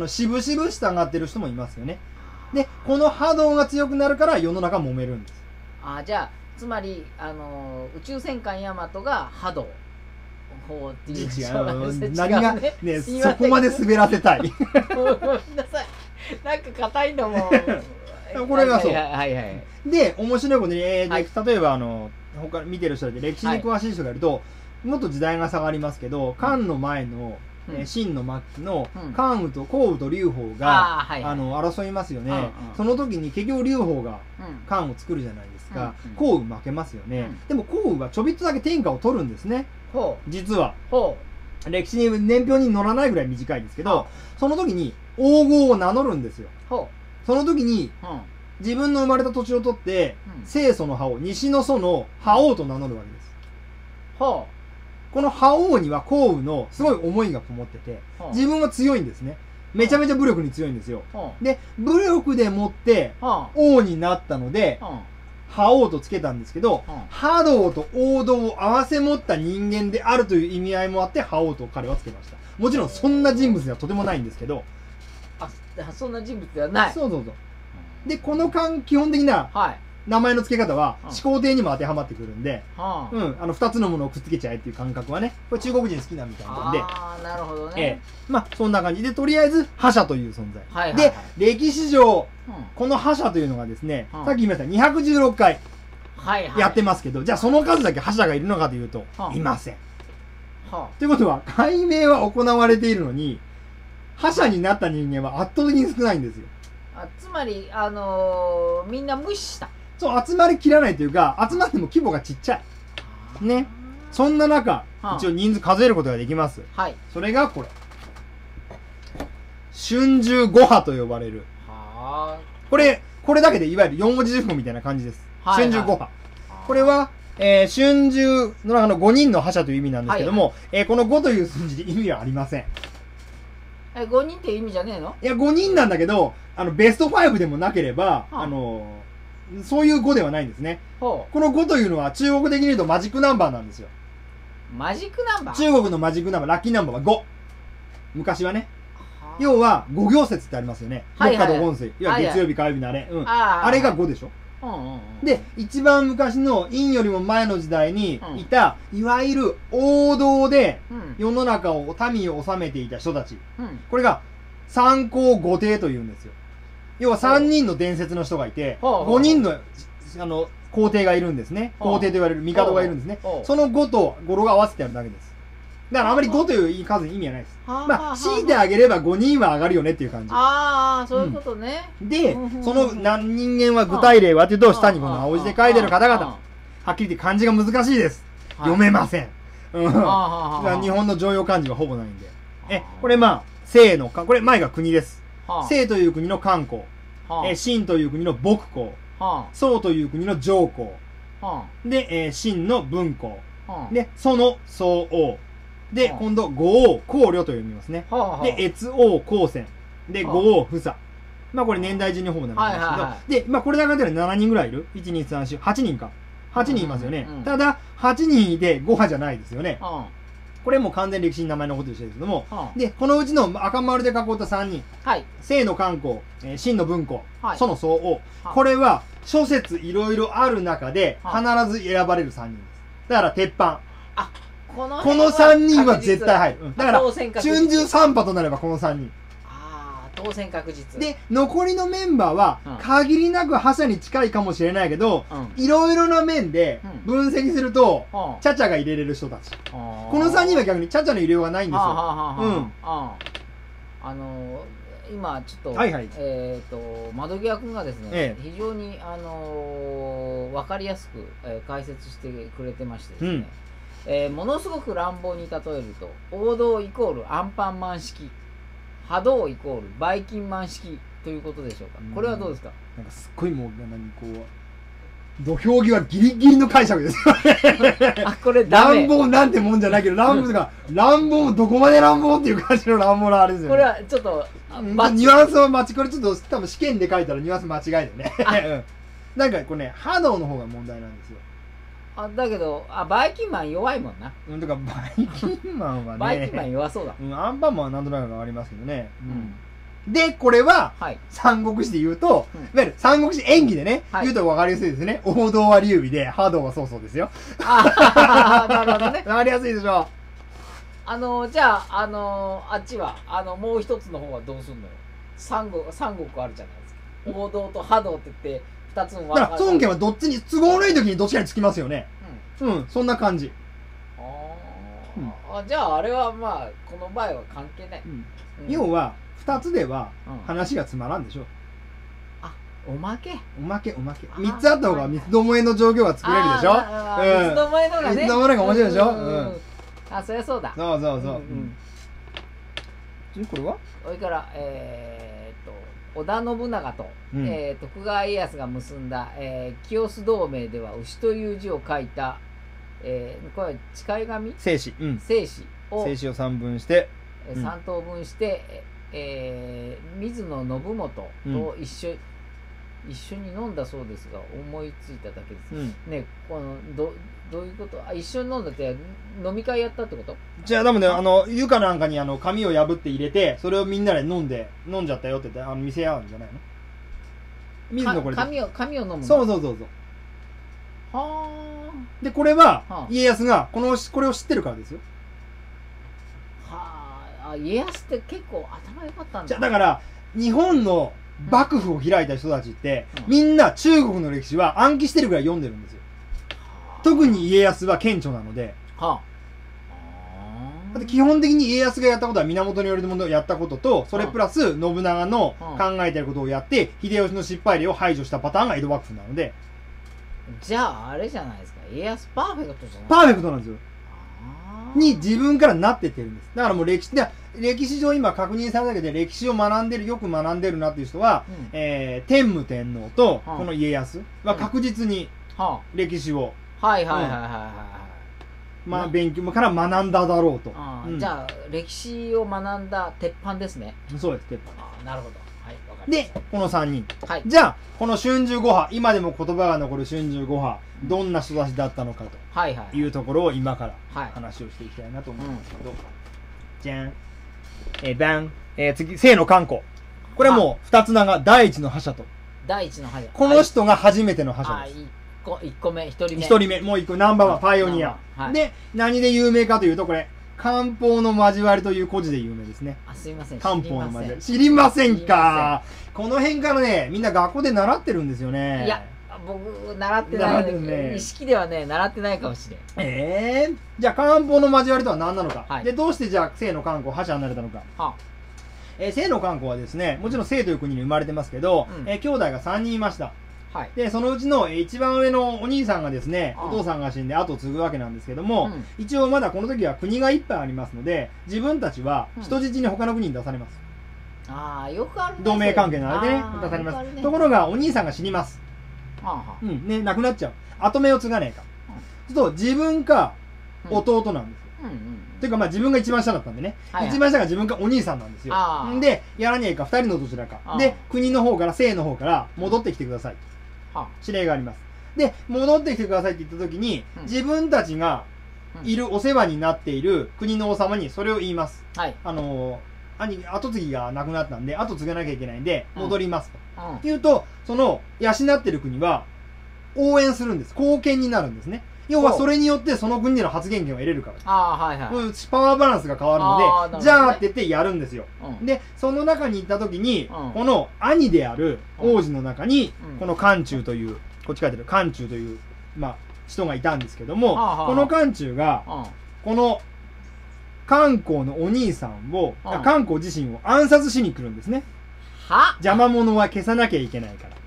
しぶしぶ従ってる人もいますよね。で、この覇道が強くなるから世の中揉めるんです。 じゃあ、つまり、宇宙戦艦ヤマトが覇道。方っていう。 違う。何が、ね、そこまで滑らせたい。 ごめんなさい。なんか硬いのも。 これがそう。で、面白いことに、例えば、他見てる人で歴史に詳しい人がいると、もっと時代が下がりますけど、漢の前の、秦の末期の関羽と項羽と劉邦が争いますよね。その時に結局劉邦が漢を作るじゃないですか。項羽負けますよね。でも項羽はちょびっとだけ天下を取るんですね。実は。歴史に年表に載らないぐらい短いですけど、その時に王号を名乗るんですよ。その時に自分の生まれた土地を取って西楚の覇王、西の楚の覇王と名乗るわけです。この覇王には項羽のすごい思いがこもってて、自分は強いんですね。めちゃめちゃ武力に強いんですよ。で、武力でもって王になったので、覇王とつけたんですけど、覇道と王道を併せ持った人間であるという意味合いもあって覇王と彼はつけました。もちろんそんな人物ではとてもないんですけど。 そんな人物ではない。 そう。で、この基本的な名前の付け方は始皇帝にも当てはまってくるんで、二つのものをくっつけちゃえっていう感覚はね、これ中国人好きなみたいなんで。 なるほどね。 そんな感じで、とりあえず覇者という存在。で、歴史上、この覇者というのがですね、さっき言いました216回やってますけど、じゃあその数だけ覇者がいるのかというと、いません。ということは、解明は行われているのに、覇者になった人間は圧倒的に少ないんですよ。 つまり、みんな無視した。 そう、集まりきらないというか、集まっても規模がちっちゃい。ね。そんな中、一応人数数えることができます。それがこれ。春秋五派と呼ばれる。これだけでいわゆる四文字熟語みたいな感じです。春秋五派。これは、春秋の中の5人の覇者という意味なんですけども、この5という数字で意味はありません。 5人っていう意味じゃねえの？ いや、5人なんだけど、ベスト5でもなければ、 そういう5ではないんですね。この5というのは中国的に言うとマジックナンバーなんですよ。 マジックナンバー？ 中国のマジックナンバー、ラッキーナンバーは5。昔はね。要は5行説ってありますよね。木火土金水。要は月曜日火曜日のあれ。あれが5でしょ。で、一番昔の陰よりも前の時代にいた、いわゆる王道で世の中を、民を治めていた人たち。これが三皇五帝というんですよ。要は3人の伝説の人がいて、5人の、皇帝がいるんですね。皇帝と言われる帝がいるんですね。その5と語呂が合わせてあるだけです。だからあまり5という数に意味はないです。まあ、強いてあげれば5人は上がるよねっていう感じ。 ああ、そういうことね。 で、その人間は具体例はというと、下にこの青字で書いてる方々、はっきり言って漢字が難しいです。読めません。日本の常用漢字はほぼないんで。これまあ、清の、これ前が国です。清という国の漢皇。秦という国の牧皇。宋という国の上皇。で、秦の文皇。で、蘇の宋王。で、今度、五王、考慮と読みますね。で、越王、高専。で、五王、房。まあこれ年代順にほぼなりますけど。で、まあこれだけで7人ぐらいいる ?1、2、3、4、8人か。8人いますよね。ただ、8人いて5派じゃないですよね。これも完全歴史に名前のことでしたけども。で、このうちの赤丸で囲った3人。清の漢皇、秦の文皇、蘇の宋王。これは諸説いろいろある中で必ず選ばれる3人です。だから鉄板。この3人は絶対入る。だから、春秋3派となればこの3人。 当選確実。 で、残りのメンバーは、限りなく覇者に近いかもしれないけど、いろいろな面で分析すると、チャチャが入れれる人たち。この3人は逆にチャチャの入れようがないんですよ。 今ちょっと、窓際君がですね、非常に、わかりやすく、解説してくれてましてですね、ものすごく乱暴に例えると、王道イコールアンパンマン式、波動イコールバイキンマン式ということでしょうか。これはどうですか？ なんかすっごいもう、土俵際ギリギリの解釈ですよね。 これ乱暴なんてもんじゃないけど、乱暴もどこまで乱暴っていう感じの乱暴なあれですよね。 これはちょっと、 ニュアンスはこれちょっと多分試験で書いたらニュアンス間違いでね。なんかこれね、波動の方が問題なんですよ。 だけど、バイキンマン弱いもんな。 だからバイキンマンはね。 バイキンマン弱そうだ。 アンパンマンはなんとなくありますけどね。で、これは、三国志で言うと、いわゆる三国志演技でね、言うと分かりやすいですね。王道は劉備で、波動は曹操ですよ。 なるほどね。 分かりやすいでしょ。 じゃあ、あっちは、もう一つの方はどうすんのよ。三国あるじゃないですか。王道と波動って言って、二つのだから孫権はどっちに都合のいい時にどっちかにつきますよね。そんな感じ。 じゃああれはまあこの場合は関係ない。 要は2つでは話がつまらんでしょ。 おまけ 3つあった方が三つどもえの状況が作れるでしょ。 三つどもえのがね、 三つどもえが面白いでしょ。 そりゃそうだ。 そうこれはそれから織田信長と徳川家康が結んだ清須同盟では牛という字を書いたこれは誓い紙、 正史を3分して 3等分して水野信元と一緒に飲んだそうですが思いついただけですね。このどういうこと？一緒に飲んだって飲み会やったってこと？ じゃあ多分ね、床なんかに紙を破って入れて、それをみんなで飲んじゃったよって言って見せ合うんじゃないの？水野これ紙を飲むの？ そうはあ。でこれは家康がこれを知ってるからですよ。 はあ。家康って結構頭良かったんだ。 じゃあだから日本の幕府を開いた人たちって、みんな中国の歴史は暗記してるぐらい読んでるんですよ。特に家康は顕著なので。だって基本的に家康がやったことは源頼朝のやったことと、それプラス信長の考えてることをやって、秀吉の失敗例を排除したパターンが江戸幕府なので。 じゃああれじゃないですか。家康パーフェクトじゃない？ パーフェクトなんですよ。に自分からなってってるんです。だからもう歴史上今確認されただけで歴史をよく学んでるなっていう人は、天武天皇とこの家康は確実に歴史を勉強から学んだだろうと。 じゃあ歴史を学んだ鉄板ですね。 そうです、鉄板。 なるほど。はい、わかりました。 で、この3人。 はい、 じゃあ、この春秋五派、今でも言葉が残る春秋五派、どんな人たちだったのかというところを今から話をしていきたいなと思うんですけど。じゃん。バン。次、清野観光。これはもう、二つ名が第一の覇者と。 第一の覇者。 この人が初めての覇者です。 1個目、1人目。 1人目、もう1個、ナンバーワン、パイオニア。で、何で有名かというと、これ、漢方の交わりという故事で有名ですね。 あ、すいません。 漢方の交わり。知りませんか。この辺からね、みんな学校で習ってるんですよね。 いや、僕、習ってないね。意識ではね、習ってないかもしれん。 じゃあ、漢方の交わりとは何なのか。で、どうしてじゃあ、清野観光、覇者になれたのか。清野観光はですね、もちろん清という国に生まれてますけど、兄弟が3人いました。で、そのうちの一番上のお兄さんがですね、お父さんが死んで後を継ぐわけなんですけども、一応まだこの時は国がいっぱいありますので、自分たちは人質に他の国に出されます。 ああ、よくあるね。 同盟関係のあれでね、出されます。ところが、お兄さんが死にます。ね、亡くなっちゃう。後目を継がねえか。そうすると、自分か弟なんですよ。というか、まあ自分が一番下だったんでね。一番下が自分かお兄さんなんですよ。で、やらねえか、二人のどちらか。で、国の方から、清の方から戻ってきてください。指令があります。で、戻ってきてくださいって言った時に、自分たちがいるお世話になっている国の王様にそれを言います。後継ぎが亡くなったんで、後継がなきゃいけないんで、戻りますと。言うと、その、養ってる国は、応援するんです。貢献になるんですね。要はそれによってその国での発言権を得れるから。パワーバランスが変わるので、じゃあって言ってやるんですよ。で、その中に行った時に、この兄である王子の中に、この漢中という、こっち書いてる漢中という、まあ、人がいたんですけども、この漢中が、この漢光のお兄さんを、漢光自身を暗殺しに来るんですね。邪魔者は消さなきゃいけないから。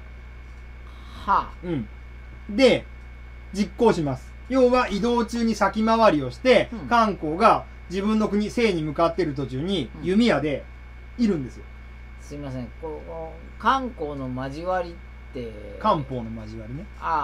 で、実行します。要は移動中に先回りをして、漢光が自分の国、清に向かっている途中に弓矢でいるんですよ。 すいません。漢光の交わりって。 漢方の交わりね。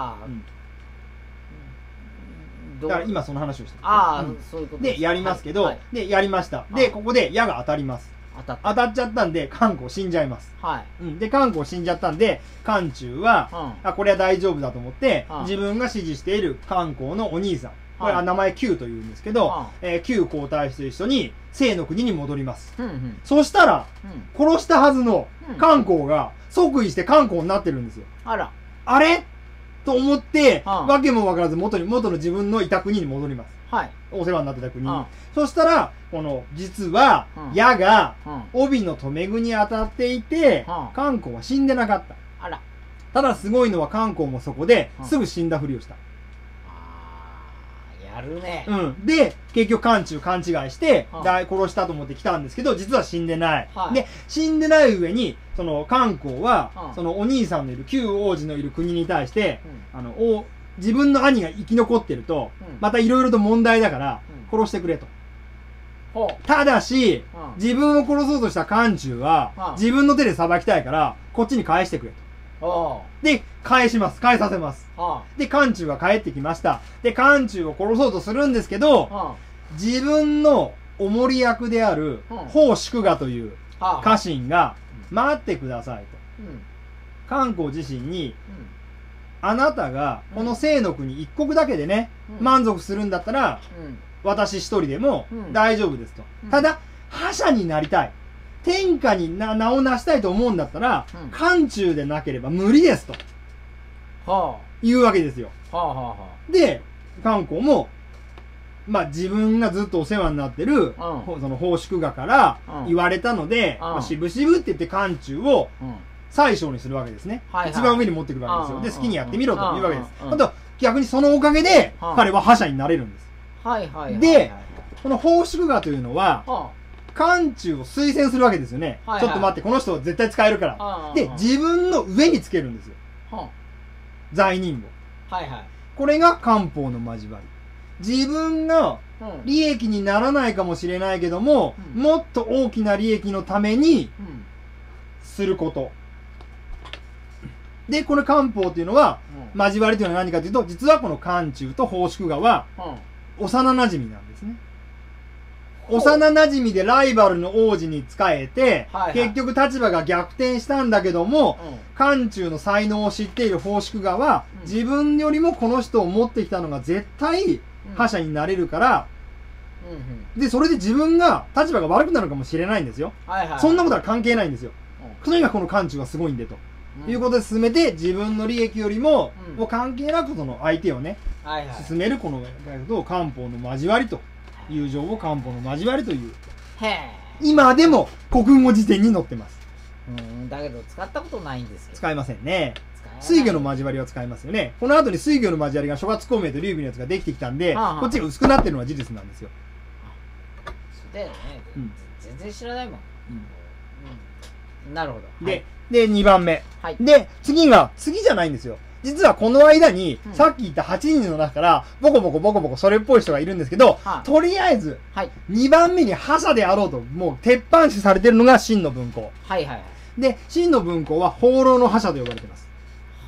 だから今その話をしてる。 そういうことで、やりますけど、で、やりました。で、ここで矢が当たります。当たっちゃったんで、漢光死んじゃいます。で、漢光死んじゃったんで、漢中は、これは大丈夫だと思って、自分が支持している漢光のお兄さん、これは名前旧というんですけど、旧皇太子と一緒に、清の国に戻ります。そしたら、殺したはずの漢光が即位して漢光になってるんですよ。あれと思って、わけもわからず元の自分のいた国に戻ります。お世話になってた国に。そしたら、実は、矢が、帯の留め具に当たっていて、漢光は死んでなかった。ただすごいのは漢光もそこで、すぐ死んだふりをした。 やるね。 で、結局漢中勘違いして、殺したと思って来たんですけど、実は死んでない。で、死んでない上に、その漢光は、そのお兄さんのいる旧王子のいる国に対して、自分の兄が生き残ってると、またいろいろと問題だから、殺してくれと。ただし、自分を殺そうとした漢中は、自分の手で裁きたいから、こっちに返してくれと。で、返させます。で、漢中が帰ってきました。で、漢中を殺そうとするんですけど、自分のお守り役である、法祝賀という家臣が、待ってくださいと。漢光自身に、あなたがこの清の国一国だけでね、満足するんだったら、私一人でも大丈夫ですと。ただ、覇者になりたい。天下に名を成したいと思うんだったら、漢中でなければ無理ですと。いうわけですよ。で、漢光も、まあ自分がずっとお世話になってる、その奉祝賀から言われたので、しぶしぶって言って漢中を、最小にするわけですね。一番上に持ってくるわけですよ。で、好きにやってみろというわけです。あと、逆にそのおかげで、彼は覇者になれるんです。で、この奉祝賀というのは、漢中を推薦するわけですよね。ちょっと待って、この人絶対使えるから。で、自分の上につけるんですよ。罪人を。これが漢方の交わり。自分が利益にならないかもしれないけども、もっと大きな利益のために、すること。で、この漢方というのは、交わりというのは何かというと、実はこの漢中と奉祝賀は、幼馴染なんですね。 幼馴染でライバルの王子に仕えて、結局立場が逆転したんだけども、漢中の才能を知っている奉祝画は、自分よりもこの人を持ってきたのが絶対覇者になれるから、で、それで自分が立場が悪くなるかもしれないんですよ。そんなことは関係ないんですよ。とにかくこの漢中はすごいんでと。いうことで進めて、自分の利益よりも、もう関係なくその相手をね、進めるこの漢方の交わりと。友情を漢方の交わりという。今でも国語辞典に載ってます。 だけど使ったことないんですけど。 使えませんね。水魚の交わりは使えますよね。この後に水魚の交わりが諸葛孔明と劉備のやつができてきたんで、こっちが薄くなってるのは事実なんですよ。 そうだよね。全然知らないもん。なるほど。 で、2番目。で、次じゃないんですよ。実はこの間に、さっき言った8人の中から、ボコボコそれっぽい人がいるんですけど、とりあえず、2番目に覇者であろうと、もう鉄板視されてるのが秦の文庫。で、秦の文庫は放浪の覇者と呼ばれています。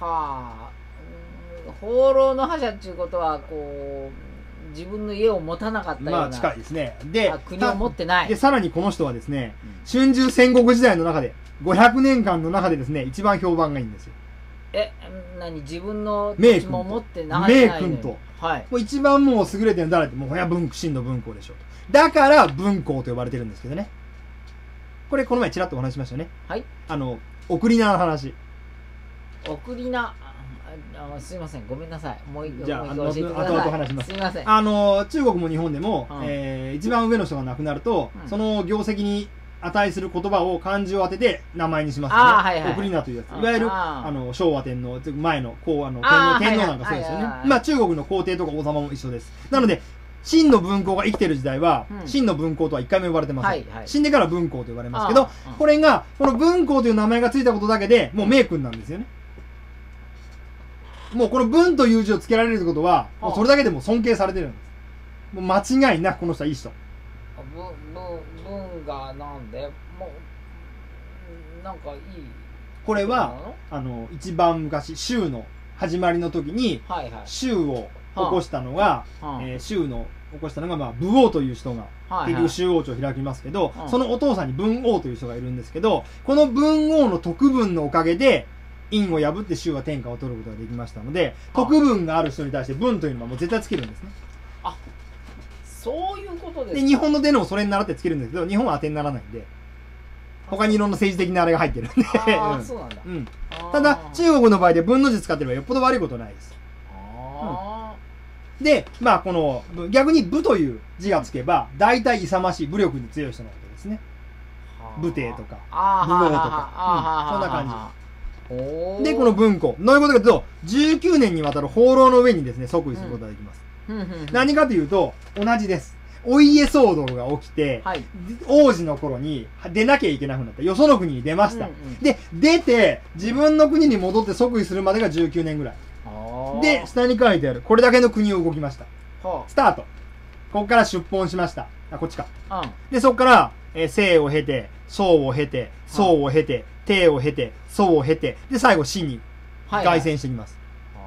放浪の覇者っていうことは、こう、自分の家を持たなかったような。 まあ近いですね。で、 国を持ってない。 で、さらにこの人はですね、春秋戦国時代の中で、500年間の中でですね、一番評判がいいんですよ。 自分の土地も持ってない名君と。もう一番もう優れてるの誰って、もう秦の文庫でしょうと。だから文庫と呼ばれてるんですけどね。これこの前ちらっとお話ししましたよね。送り名の話。 送り名。すいません、ごめんなさい。もう一回教えてください。後々話します。 すいません。 中国も日本でも、一番上の人が亡くなると、その業績に値する言葉を漢字を当てて名前にしますよね。送り名というやつ。いわゆる昭和天皇前の天皇なんかそうですよね。まあ中国の皇帝とか王様も一緒です。なので秦の文庫が生きてる時代は秦の文庫とは一回も呼ばれてません。死んでから文庫と呼ばれますけど、これがこの文庫という名前がついたことだけでもう名君なんですよね。もうこの文という字をつけられるってことはもうそれだけでも尊敬されてるんです。もう間違いなくこの人はいい人。 文がなんでもうなんかいい。 これは一番昔周の始まりの時に周を起こしたのが周の起こしたのがまあ武王という人が結局周王朝を開きますけど、そのお父さんに文王という人がいるんですけど、この文王の徳文のおかげで陰を破って周は天下を取ることができましたので、徳文がある人に対して文というのはもう絶対つけるんですね。 そういうことですか。 で日本の出のもそれに習ってつけるんですけど、日本は当てにならないんで、他にいろんな政治的なあれが入ってるんで。 そうなんだ。 ただ中国の場合で文の字使ってればよっぽど悪いことないです。でまあこの逆に武という字がつけば大体勇ましい武力に強い人のことですね。武帝とか武王とか、そんな感じで、この文庫どういうことかというと、19年にわたる放浪の上にですね即位することができます。何かというと同じです。お家騒動が起きて、王子の頃に出なきゃいけなくなった。よその国に出ました。で出て自分の国に戻って即位するまでが19年ぐらいで、下に書いてあるこれだけの国を動きました。スタート。ここから出奔しました。こっちか。でそこから西を経て宋を経て宋を経て帝を経て宋を経て、で最後秦に凱旋してきます。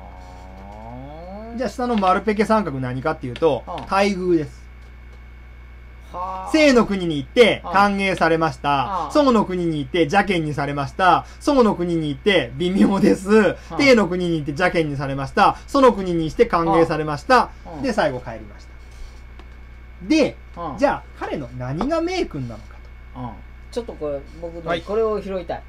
じゃあ下の丸ペケ三角何かっていうと待遇です。西の国に行って歓迎されました。宋の国に行って邪険にされました。宋の国に行って微妙です。帝の国に行って邪険にされました。宋の国にして歓迎されました。で最後帰りました。でじゃあ彼の何が名君なのかと。 ちょっとこれ僕のこれを拾いたい。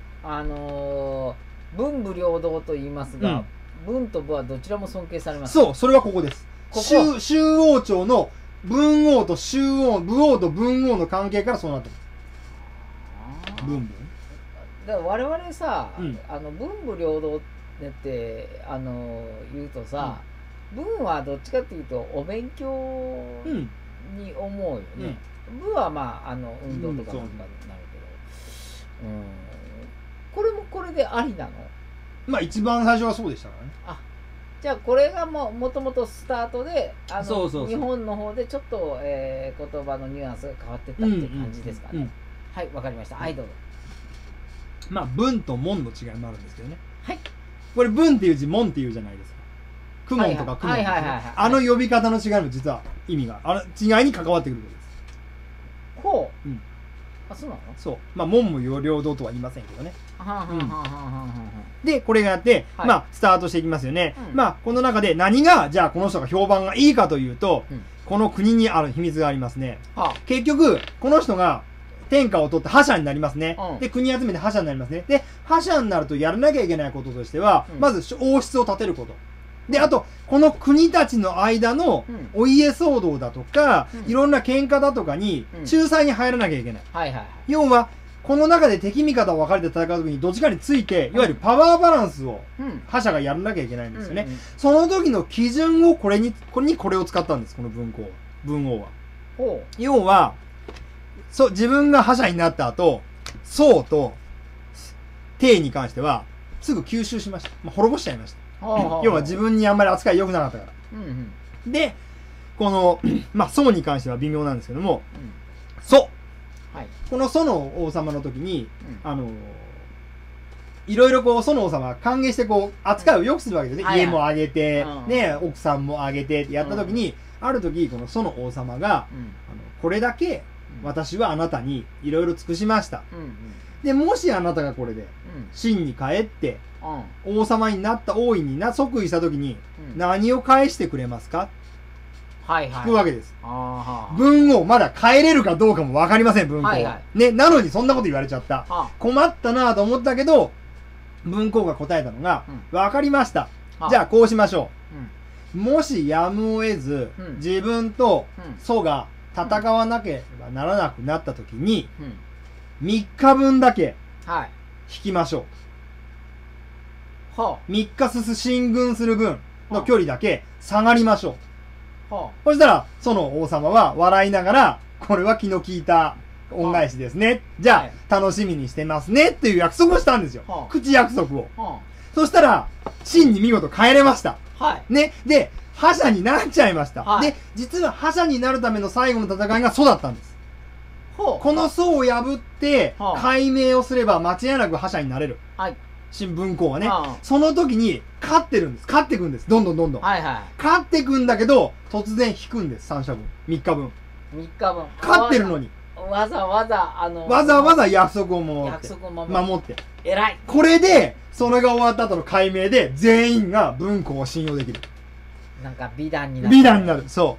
文武両道と言いますが、文と武はどちらも尊敬されます。 そう、それはここです。周王朝の文王と周王、武王と文王の関係からそうなってます。文武。 だから我々さ、文武両道って言うとさ、文はどっちかっていうとお勉強に思うよね。武はまあ運動とかなんかになるけど、これもこれでありなの？ まあ一番最初はそうでしたからね。 じゃあこれがもともとスタートで日本の方でちょっと、言葉のニュアンスが変わってったっていう感じですかね。はい、わかりました。はい、どうぞ。 まあ文と門の違いもあるんですけどね。はい。これ文っていう字門っていうじゃないですか。公文とか公文とか、呼び方の違いも実は意味が違いに関わってくることです。 あ、そうなの？ そう。まあ、文武両道とは言いませんけどね。で、これがあって、まあ、スタートしていきますよね。まあ、この中で何が、じゃあこの人が評判がいいかというと、この国にある秘密がありますね。結局、この人が天下を取って覇者になりますね。で、国集めて覇者になりますね。で、覇者になるとやらなきゃいけないこととしては、まず王室を建てること。で、あと、この国たちの間のお家騒動だとか、いろんな喧嘩だとかに、仲裁に入らなきゃいけない。要は、この中で敵味方を分かれて戦うときに、どっちかについて、いわゆるパワーバランスを、覇者がやらなきゃいけないんですよね。その時の基準をこれを使ったんです、この文王は。要は、自分が覇者になった後、宋と帝に関しては、すぐ吸収しました。まあ、滅ぼしちゃいました。要は自分にあんまり扱い良くなかったから。で、この、まあ、宋に関しては微妙なんですけども、宋。この宋の王様の時に、いろいろこう、宋の王様は歓迎してこう、扱いを良くするわけですね。家もあげて、ね、奥さんもあげてってやった時に、ある時、この宋の王様が、これだけ私はあなたにいろいろ尽くしました。で、もしあなたがこれで、秦に帰って、王様になった王位に即位した時に、何を返してくれますか聞くわけです。文王、まだ帰れるかどうかもわかりません、文公は。ね、なのにそんなこと言われちゃった。困ったなと思ったけど、文公が答えたのが、わかりました。じゃあこうしましょう。もしやむを得ず、自分と祖が戦わなければならなくなった時に、3日分だけ引きましょう。3日進軍する分の距離だけ下がりましょう。そしたら、その王様は笑いながら、これは気の利いた恩返しですね。じゃあ、楽しみにしてますねっていう約束をしたんですよ。口約束を。そしたら、秦に見事帰れました。ね。で、覇者になっちゃいました。で、実は覇者になるための最後の戦いが蘇だったんです。この蘇を破って、解明をすれば間違いなく覇者になれる。新文公はね。その時に、勝ってるんです。勝ってくんです。どんどん。勝ってくんだけど、突然引くんです。3社分。3日分。勝ってるのに。 わざわざ約束を守って。 偉い。 これで、それが終わった後の解明で、全員が文公を信用できる。 なんか美談になる。そう。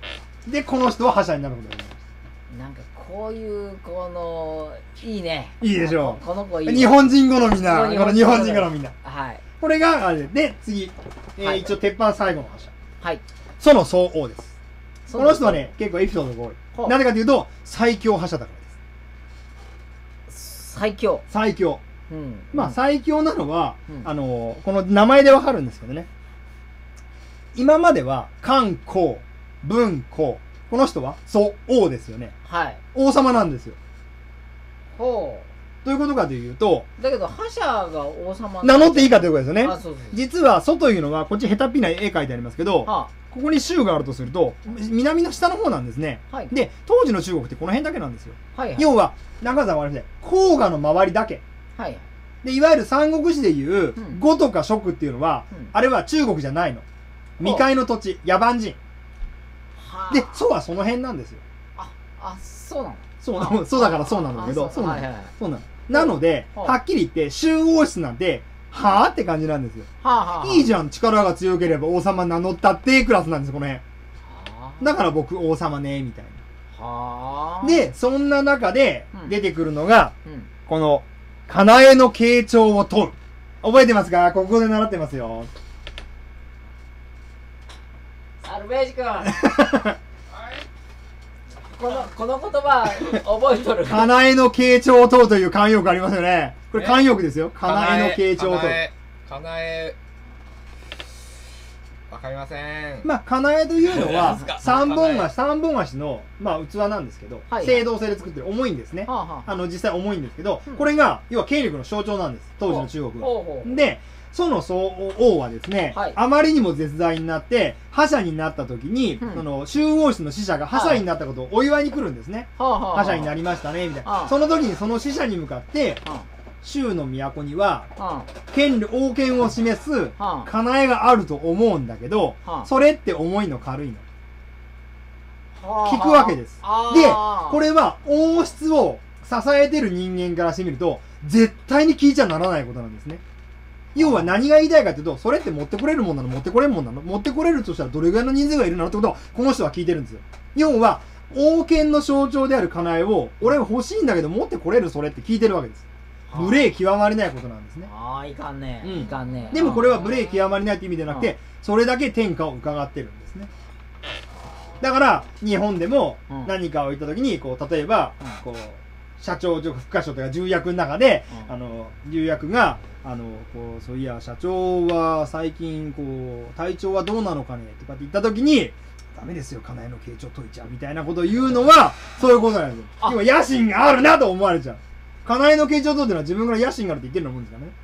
で、この人は覇者になることになります。 なんかこういう、いいね。 いいでしょう。 この子いい。 日本人好みな。この日本人好みな。 はい。 これが、あれで、次。一応、鉄板最後の覇者。その宋王です。この人はね、結構エピソードが多い。なぜかというと、最強覇者だからです。最強。 まあ、最強なのは、この名前でわかるんですけどね。今までは、漢公、文公。この人は、宋王ですよね。王様なんですよ。どういうことかというと、 だけど覇者が王様名乗っていいかということですよね。実は蘇というのは、こっち下手っぴな絵描いてありますけど、ここに州があるとすると、南の下の方なんですね。で、当時の中国ってこの辺だけなんですよ。要は、中澤はあれですね、黄河の周りだけ。で、いわゆる三国志でいう呉とか蜀っていうのは、あれは中国じゃないの。未開の土地、野蛮人。で、蘇はその辺なんですよ。 そうなの？ そうだからそうなんだけど、そうなの。なので、はっきり言って、周王室なんて、はぁって感じなんですよ。いいじゃん、力が強ければ王様名乗ったってクラスなんです、この辺。だから僕王様ね、みたいな。で、そんな中で出てくるのが、この、かなえの慶長を問う。覚えてますか？ここで習ってますよ。 サルベージ君。この言葉覚えとる。 かなえの慶長を問うという慣用句ありますよね。これ慣用句ですよ。かなえの慶長を問う。 かなえ。わかりません。 まあ、かなえというのは、三本足の、まあ、器なんですけど、青銅製で作ってる重いんですね。実際重いんですけど、これが、要は権力の象徴なんです。当時の中国は。で、その宋王はですね、あまりにも絶大になって、覇者になった時に、周王室の使者が覇者になったことをお祝いに来るんですね。覇者になりましたね、みたいな。その時にその使者に向かって、周の都には、王権を示す、かなえがあると思うんだけど、それって重いの軽いの聞くわけです。で、これは王室を支えてる人間からしてみると、絶対に聞いちゃならないことなんですね。要は何が言いたいかというと、それって持ってこれるもんなの持ってこれるもんなの持ってこれるとしたらどれぐらいの人数がいるのってことを、この人は聞いてるんですよ。要は、王権の象徴であるカナエを、俺は欲しいんだけど持ってこれるそれって聞いてるわけです。無礼極まりないことなんですね。 いかんねいかんねでもこれは無礼極まりないって意味ではなくて、それだけ天下を伺ってるんですね。だから、日本でも何かを言ったときに、こう、例えば、こう、社長、副課長とか重役の中で、重役が、こう、そういや、社長は最近、こう、体調はどうなのかねとかって言ったときに、ダメですよ、家内の傾聴解いちゃうみたいなことを言うのは、そういうことなんですよ。要は野心があるなと思われちゃう。家内の傾聴解いてるのは自分から野心があるって言ってるようなもんですからね。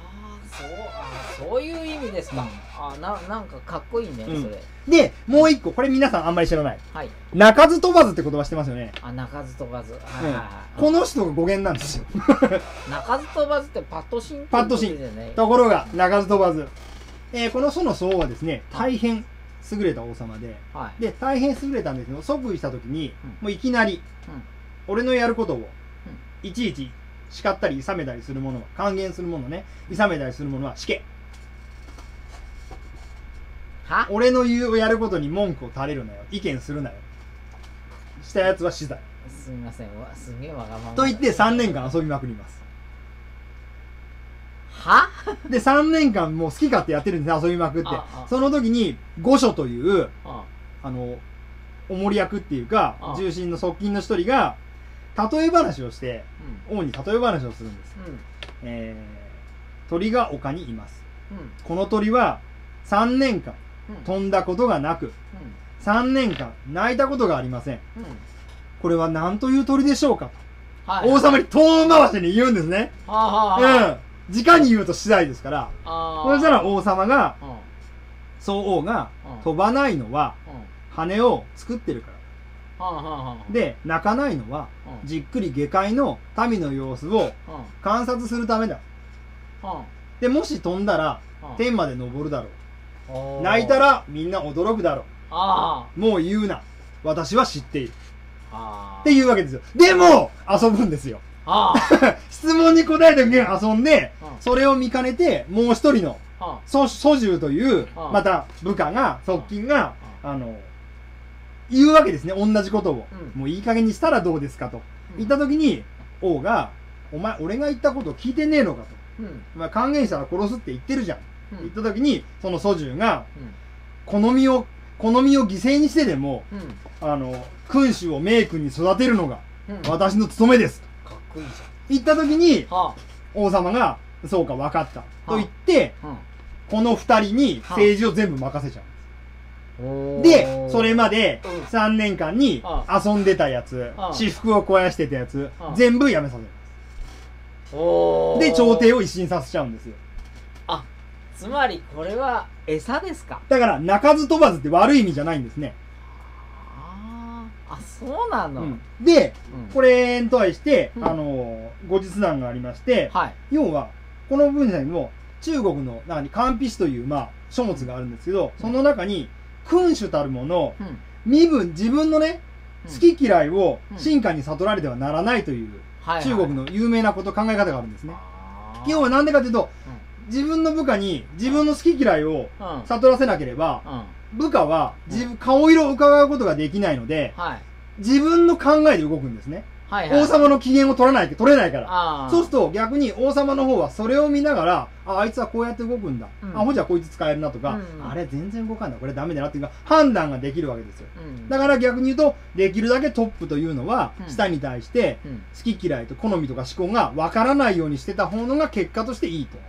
そういう意味ですか。なんかかっこいいね、それ。 で、もう一個、これ皆さんあんまり知らない。 はい。 鳴かず飛ばずって言葉知ってますよね。 鳴かず飛ばず。 この人が語源なんですよ。 鳴かず飛ばずってパッとしん。 パッとしん。ところが、鳴かず飛ばず。この祖の僧はですね、大変優れた王様で、で、大変優れたんですけど、即位した時に、もういきなり、俺のやることを、いちいち叱ったり、諌めたりするものは、還元するものね、諌めたりするものは死刑。俺の言うやることに文句を垂れるなよ。意見するなよ。したやつは死罪。 すみません。すげえわがまま。 と言って3年間遊びまくります。で、3年間もう好き勝手やってるんですね、遊びまくって。その時に、御所という、お守り役っていうか、重臣の側近の一人が、例え話をして、王に例え話をするんです。鳥が丘にいます。この鳥は3年間飛んだことがなく、3年間鳴いたことがありません。これは何という鳥でしょうかと。王様に遠回しに言うんですね。直に言うと次第ですから。そしたら王様が、宋王が飛ばないのは羽を作ってるから。で、鳴かないのは、じっくり下界の民の様子を観察するためだ。で、もし飛んだら、天まで登るだろう。鳴いたらみんな驚くだろう。もう言うな。私は知っている。っていうわけですよ。でも、遊ぶんですよ。質問に答えた時に遊んで、それを見かねて、もう一人の、蘇従という、また部下が、側近が、言うわけですね、同じことを。もういい加減にしたらどうですかと。言った時に、王が、お前、俺が言ったことを聞いてねえのかと。お前、還元したら殺すって言ってるじゃん。言った時に、その蘇従が、好みを犠牲にしてでも、君主を名君に育てるのが、私の務めです。 かっこいいじゃん。 言った時に、王様が、そうか、分かった。と言って、この二人に政治を全部任せちゃう。で、それまで3年間に遊んでたやつ、私服を肥やしてたやつ、全部やめさせます。で、朝廷を一新させちゃうんですよ。 つまりこれは餌ですか？ だから、鳴かず飛ばずって悪い意味じゃないんですね。 そうなの、 で、これに対して、後日談がありまして、要は、この文章にも、中国の中に官筆という、書物があるんですけど、その中に、君主たるもの、身分、自分のね、好き嫌いを臣下に悟られてはならないという、中国の有名な考え方があるんですね。要はなんでかというと、自分の部下に自分の好き嫌いを悟らせなければ、部下は顔色を伺うことができないので、自分の考えで動くんですね。王様の機嫌を取れないから。そうすると逆に王様の方はそれを見ながら、あいつはこうやって動くんだ。ほじゃこいつ使えるなとか、あれ全然動かんだ。これダメだなっていうか判断ができるわけですよ。だから逆に言うと、できるだけトップというのは、下に対して好き嫌いと好みとか思考がわからないようにしてた方のが結果としていいと。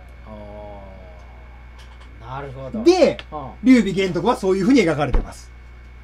なるほど。 で、劉備玄徳はそういうふうに描かれてます。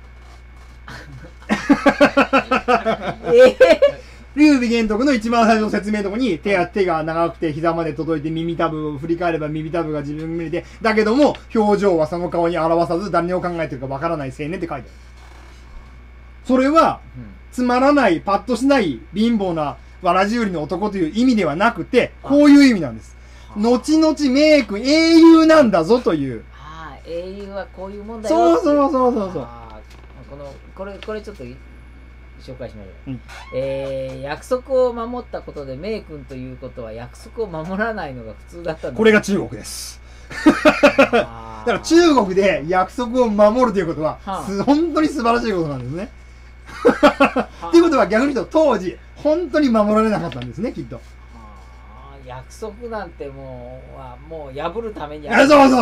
劉備玄徳の一番最初の説明のとこに、手が長くて膝まで届いて耳たぶを振り返れば耳たぶが自分が見れて、だけども表情はその顔に表さず何を考えてるかわからない青年って書いてある。それは、つまらない、パッとしない貧乏なわらじ売りの男という意味ではなくて、こういう意味なんです。後々名君英雄なんだぞという。 英雄はこういうもんだよ。 そう。 これちょっと紹介しましょう。約束を守ったことで名君ということは約束を守らないのが普通だったんです。 これが中国です。だから中国で約束を守るということは、本当に素晴らしいことなんですね。っていうことは逆に言うと当時本当に守られなかったんですね、きっと。 約束なんてもう破るためにそうそう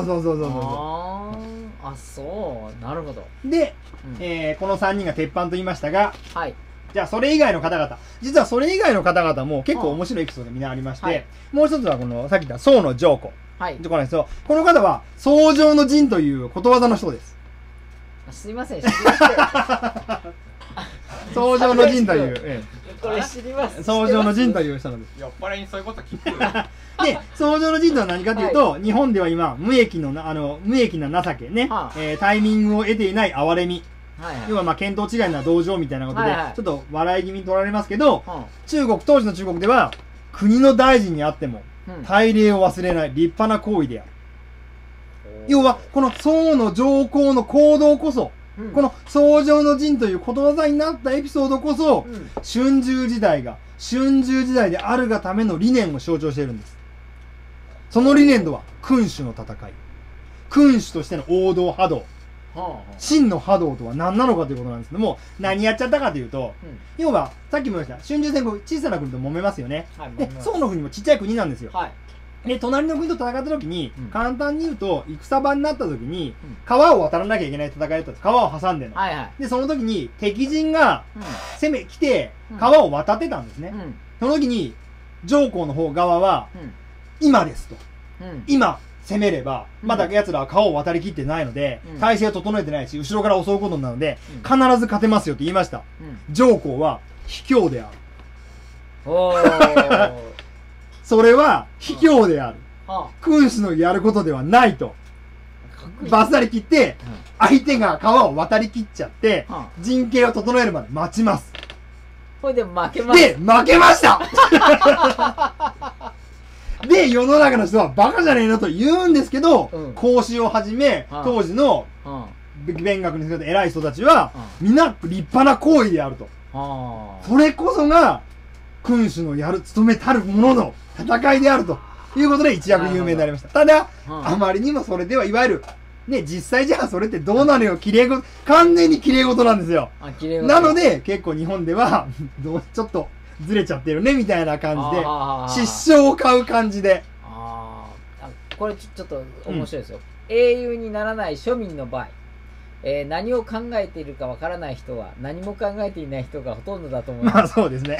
そうなるほど。 で、この3人が鉄板と言いましたが、じゃあそれ以外の方々、実はそれ以外の方々も結構面白いエピソードがみんなありまして、もう一つはこのさっき言った宋の上皇。この方は宋城の陣ということわざの人です。 すいません、知りません。 宋城の陣という、 これ知ります。 宋城の陣という人なんです。 酔っ払いにそういうこと聞く。 で、宋城の陣とは何かというと、日本では今無益な情けね、タイミングを得ていない哀れみ。要は見当違いな同情みたいなことで、ちょっと笑い気味に取られますけど、当時の中国では国の大臣にあっても大礼を忘れない立派な行為である。要はこの宋の上皇の行動こそ、この宋城の陣ということわざになったエピソードこそ、春秋時代であるがための理念を象徴しているんです。その理念とは君主の戦い、君主としての王道覇道、真の覇道とは何なのかということなんですけども、何やっちゃったかというと、要はさっきも言いました春秋戦国、小さな国と揉めますよね。で宋の国もちっちゃい国なんですよ。で隣の国と戦った時に、簡単に言うと戦場になった時に、川を渡らなきゃいけない戦いだったんです。川を挟んでの。でその時に敵陣が来て川を渡ってたんですね。その時に上皇の方側は、今ですと、今攻めればまだ奴らは川を渡りきってないので、体勢を整えてないし後ろから襲うことになるので、必ず勝てますよって言いました。上皇は卑怯である。それは卑怯である。君主のやることではないと。バッサリ切って、相手が川を渡りきっちゃって、陣形を整えるまで待ちます。 これで負けました。 で、負けましたで、世の中の人はバカじゃねえのと言うんですけど、孔子をはじめ、当時の勉学にする偉い人たちは、みんな立派な行為であると。それこそが、君主の務めたるものの戦いであるということで一躍有名になりました。ただ、あまりにもそれではいわゆる、ね、実際じゃあそれってどうなのよ、完全に綺麗事なんですよ。なので、結構日本では、ちょっとずれちゃってるね、みたいな感じで、失笑を買う感じで。 これちょっと面白いですよ。英雄にならない庶民の場合、何を考えているかわからない人は何も考えていない人がほとんどだと思います。 まあそうですね。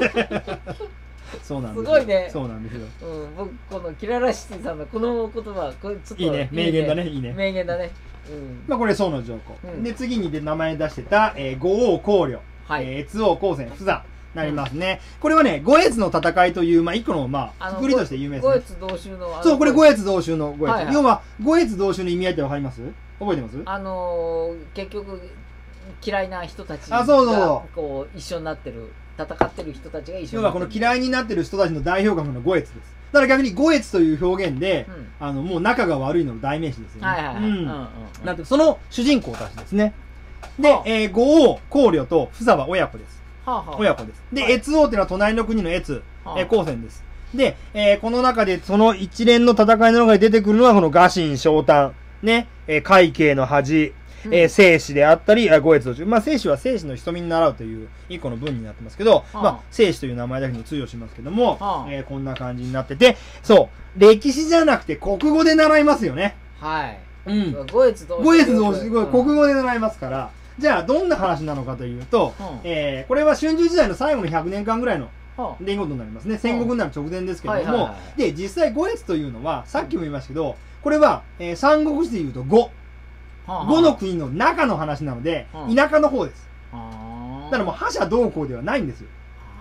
そうなんです。 すごいね。 そうなんですよ。 僕このキララシティさんのこの言葉、これちょっといいね、名言だね、いいね。 名言だね。 まあこれ宋の上皇。で次に名前出してた五王考慮、越王高専、扶佐なりますね。これはね、五越の戦いという一個のくくりとして有名ですね。 五越同州の。 そう、これ五越同州の五越。要は五越同州の意味合いってわかります？覚えてます？ 結局嫌いな人たちがこう一緒になってる、戦ってる人たちが一緒になってる。 要はこの嫌いになってる人たちの代表格の五越です。だから逆に五越という表現で、もう仲が悪いのの代名詞ですよね。なんてその主人公たちですね。で、五王考慮と扶佐は親子です。親子です。で、越王っていうのは隣の国の越、高専です。で、この中でその一連の戦いの中で出てくるのはこの臥薪嘗胆。ね、海慶の恥、生死であったり、五越同州。生死は生死の瞳に習うという一個の文になってますけど、生死という名前だけに通用しますけども、こんな感じになってて、そう、歴史じゃなくて国語で習いますよね。五越同州、国語で習いますから、じゃあどんな話なのかというと、これは春秋時代の最後の100年間ぐらいの出来事になりますね。戦国になる直前ですけども、で、実際五越というのは、さっきも言いましたけど、これは、三国志で言うと呉。呉の国の中の話なので、田舎の方です。だからもう覇者同行ではないんですよ。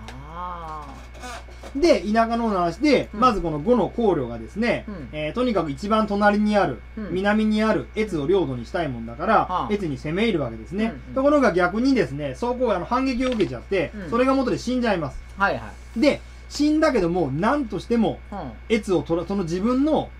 で、田舎の方の話で、まずこの呉の考慮がですね、とにかく一番隣にある、南にある越を領土にしたいもんだから、越に攻め入るわけですね。ところが逆にですね、曹公が反撃を受けちゃって、それが元で死んじゃいます。で、死んだけども、何としても、越をその自分の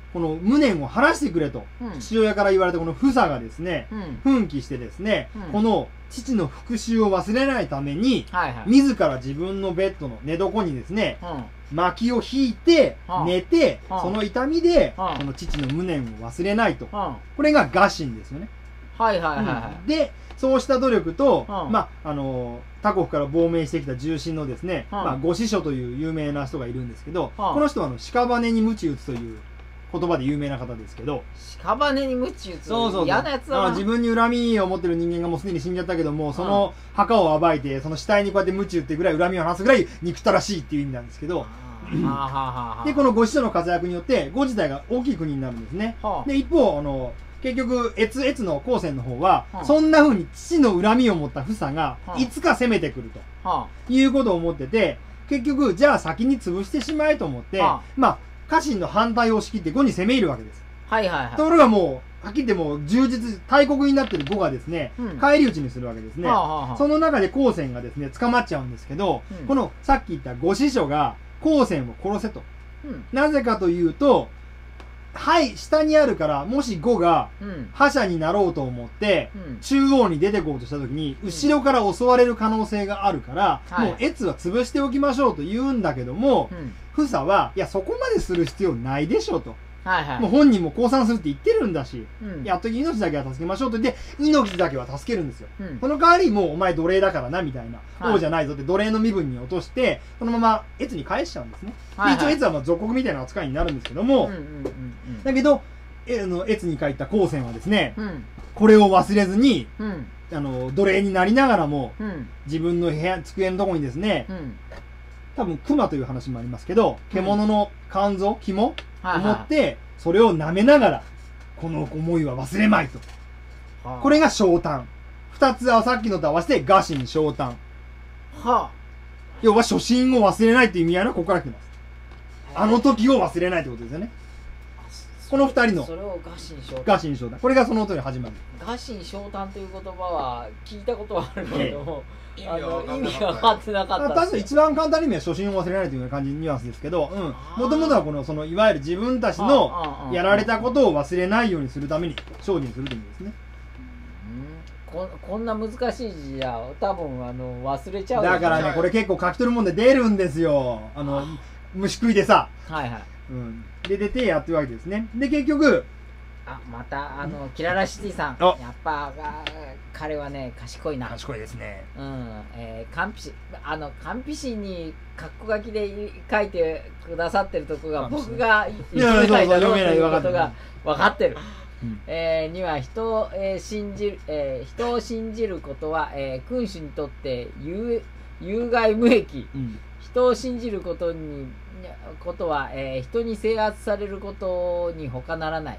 この無念を晴らしてくれと、父親から言われたこの父がですね、奮起してですね、この父の復讐を忘れないために、自ら自分のベッドの寝床にですね、薪を引いて寝て、その痛みでこの父の無念を忘れないと、これが餓心ですよね。でそうした努力と、他国から亡命してきた重臣のですね、御師匠という有名な人がいるんですけど、この人は屍に鞭打つという言葉で有名な方ですけど、 屍に鞭打つ、嫌なやつだな。 自分に恨みを持ってる人間がもうすでに死んじゃったけども、その墓を暴いてその死体にこうやって鞭打ってぐらい恨みを話すぐらい憎たらしいっていう意味なんですけど、でこの御師匠の活躍によって呉自体が大きい国になるんですね。で一方結局越の高専の方は、そんな風に父の恨みを持った父がいつか攻めてくるということを思ってて、結局じゃあ先に潰してしまえと思って、家臣の反対を仕切って呉に攻め入るわけです。ところがもうはっきり言ってもう充実大国になってる呉がですね、返り討ちにするわけですね。その中で高専がですね捕まっちゃうんですけど、このさっき言った御師匠が高専を殺せと、なぜかというと、下にあるから、もし呉が覇者になろうと思って、中央に出てこうとした時に、後ろから襲われる可能性があるから、もう越は潰しておきましょうと言うんだけども、父は、いや、そこまでする必要ないでしょと。もう本人も降参するって言ってるんだし、やっとき命だけは助けましょうと言って、命だけは助けるんですよ。その代わり、もうお前奴隷だからな、みたいな。王じゃないぞって奴隷の身分に落として、そのまま越に返しちゃうんですね。で一応越は属国みたいな扱いになるんですけども、だけど、越に帰った高専はですね、これを忘れずに、奴隷になりながらも、自分の部屋、机のとこにですね、多分熊という話もありますけど、獣の肝臓、肝を持って、それを舐めながら、この思いは忘れまいと。これが昇誕。二つはさっきのと合わせて、餓心昇誕。要は初心を忘れないという意味合いのここから来てます。あの時を忘れないってことですよね。この二人の。 それを餓心昇誕。 餓心昇誕。これがその音に始まる。 餓心昇誕という言葉は聞いたことはあるけども、意味が分かってなかった。 確かに一番簡単な意味は初心を忘れないというような感じのニュアンスですけど、もともとはこのいわゆる自分たちのやられたことを忘れないようにするために精進するという意味ですね。 こんな難しい字じゃ多分忘れちゃう。 だからね、これ結構書き取るもんで出るんですよ。虫食いでさ。で出てやってるわけですね。で結局またキララシティさん、やっぱ彼はね賢いな。 賢いですね。 カンピシにカッコ書きで書いてくださってるとこが僕が読めないだろうということが分かってる。には人を信じることは君主にとって有害無益。人を信じることは人に制圧されることに他ならない。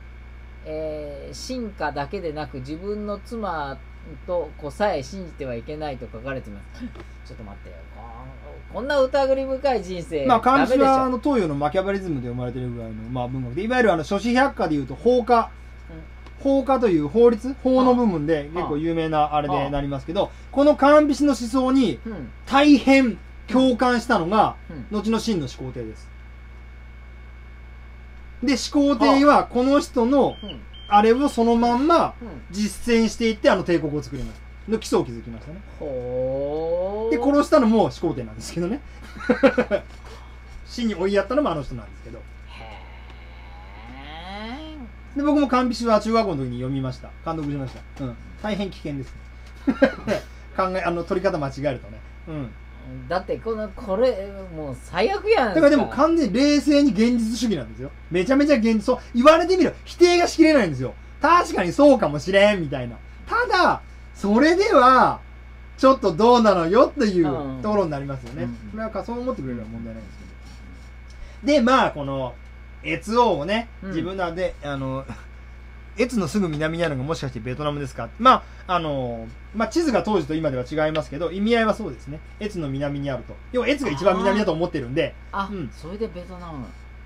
臣下だけでなく自分の妻と子さえ信じてはいけないと書かれています。ちょっと待ってよ、こんな疑り深い人生ダメでしょ。は東洋のマキャバリズムで生まれているぐらいの、文学で、いわゆる諸子百科でいうと法家という法の部分で結構有名なあれでなりますけど、この韓非子の思想に大変共感したのが後の秦の始皇帝です。で始皇帝はこの人のあれをそのまんま実践していって帝国を作ります。の基礎を築きましたね。で殺したのも始皇帝なんですけどね。死に追いやったのもあの人なんですけど。で僕も韓非子は中学校の時に読みました。監督しました。大変危険です。取り方間違えるとね。 だってこれもう最悪やん。 だからでも完全に冷静に現実主義なんですよ。めちゃめちゃ現実、そう言われてみる否定がしきれないんですよ。確かにそうかもしれんみたいな。ただそれではちょっとどうなのよっていうところになりますよね。これはそう思ってくれれば問題ないんですけど。でこの越王をね、自分らで越のすぐ南にあるのがもしかしてベトナムですか。地図が当時と今では違いますけど、意味合いはそうですね。越の南にあると。要は越が一番南だと思ってるんで。 それでベトナム。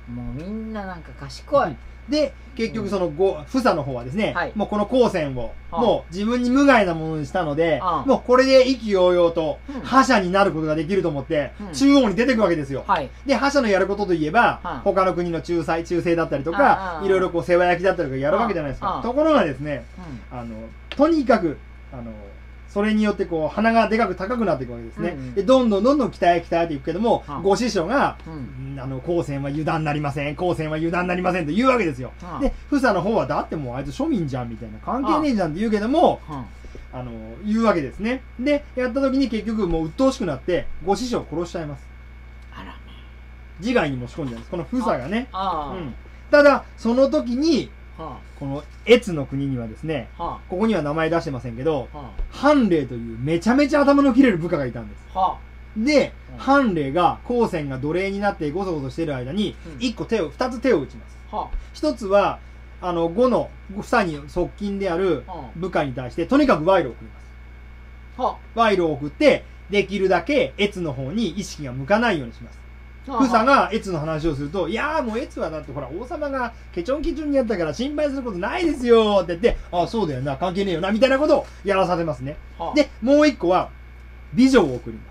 もうみんななんか賢い。 で、結局その房の方はですね、 はい、 もうこの光線を、もう自分に無害なものにしたので、もうこれで意気揚々と覇者になることができると思って、中央に出てくわけですよ。で、覇者のやることといえば、他の国の仲裁だったりとか、いろいろこう世話焼きだったりとかやるわけじゃないですか。ところがですね、とにかく、それによってこう鼻がでかく高くなっていくわけですね。でどんどん北へっていくけども、ご師匠が、光線は油断なりません、光線は油断なりませんと言うわけですよ。で房の方はだってもうあいつ庶民じゃんみたいな、関係ねえじゃんって言うけども、言うわけですね。でやった時に結局もう鬱陶しくなってご師匠を殺しちゃいます。自害に持ち込んじゃうんです、この房がね。ただその時にこの越の国にはですね、ここには名前出してませんけど、韓霊というめちゃめちゃ頭の切れる部下がいたんです。で、韓霊が光線が奴隷になってゴソゴソしてる間に2つ手を打ちます。一つは呉の房に側近である部下に対してとにかく賄賂を送ります。賄賂を送ってできるだけ越の方に意識が向かないようにします。房が越の話をすると、いやーもう越はだってほら王様がケチョンケチョンにやったから心配することないですよって言って、ああそうだよな、関係ねえよなみたいなことをやらさせますね。でもう一個は美女を送ります。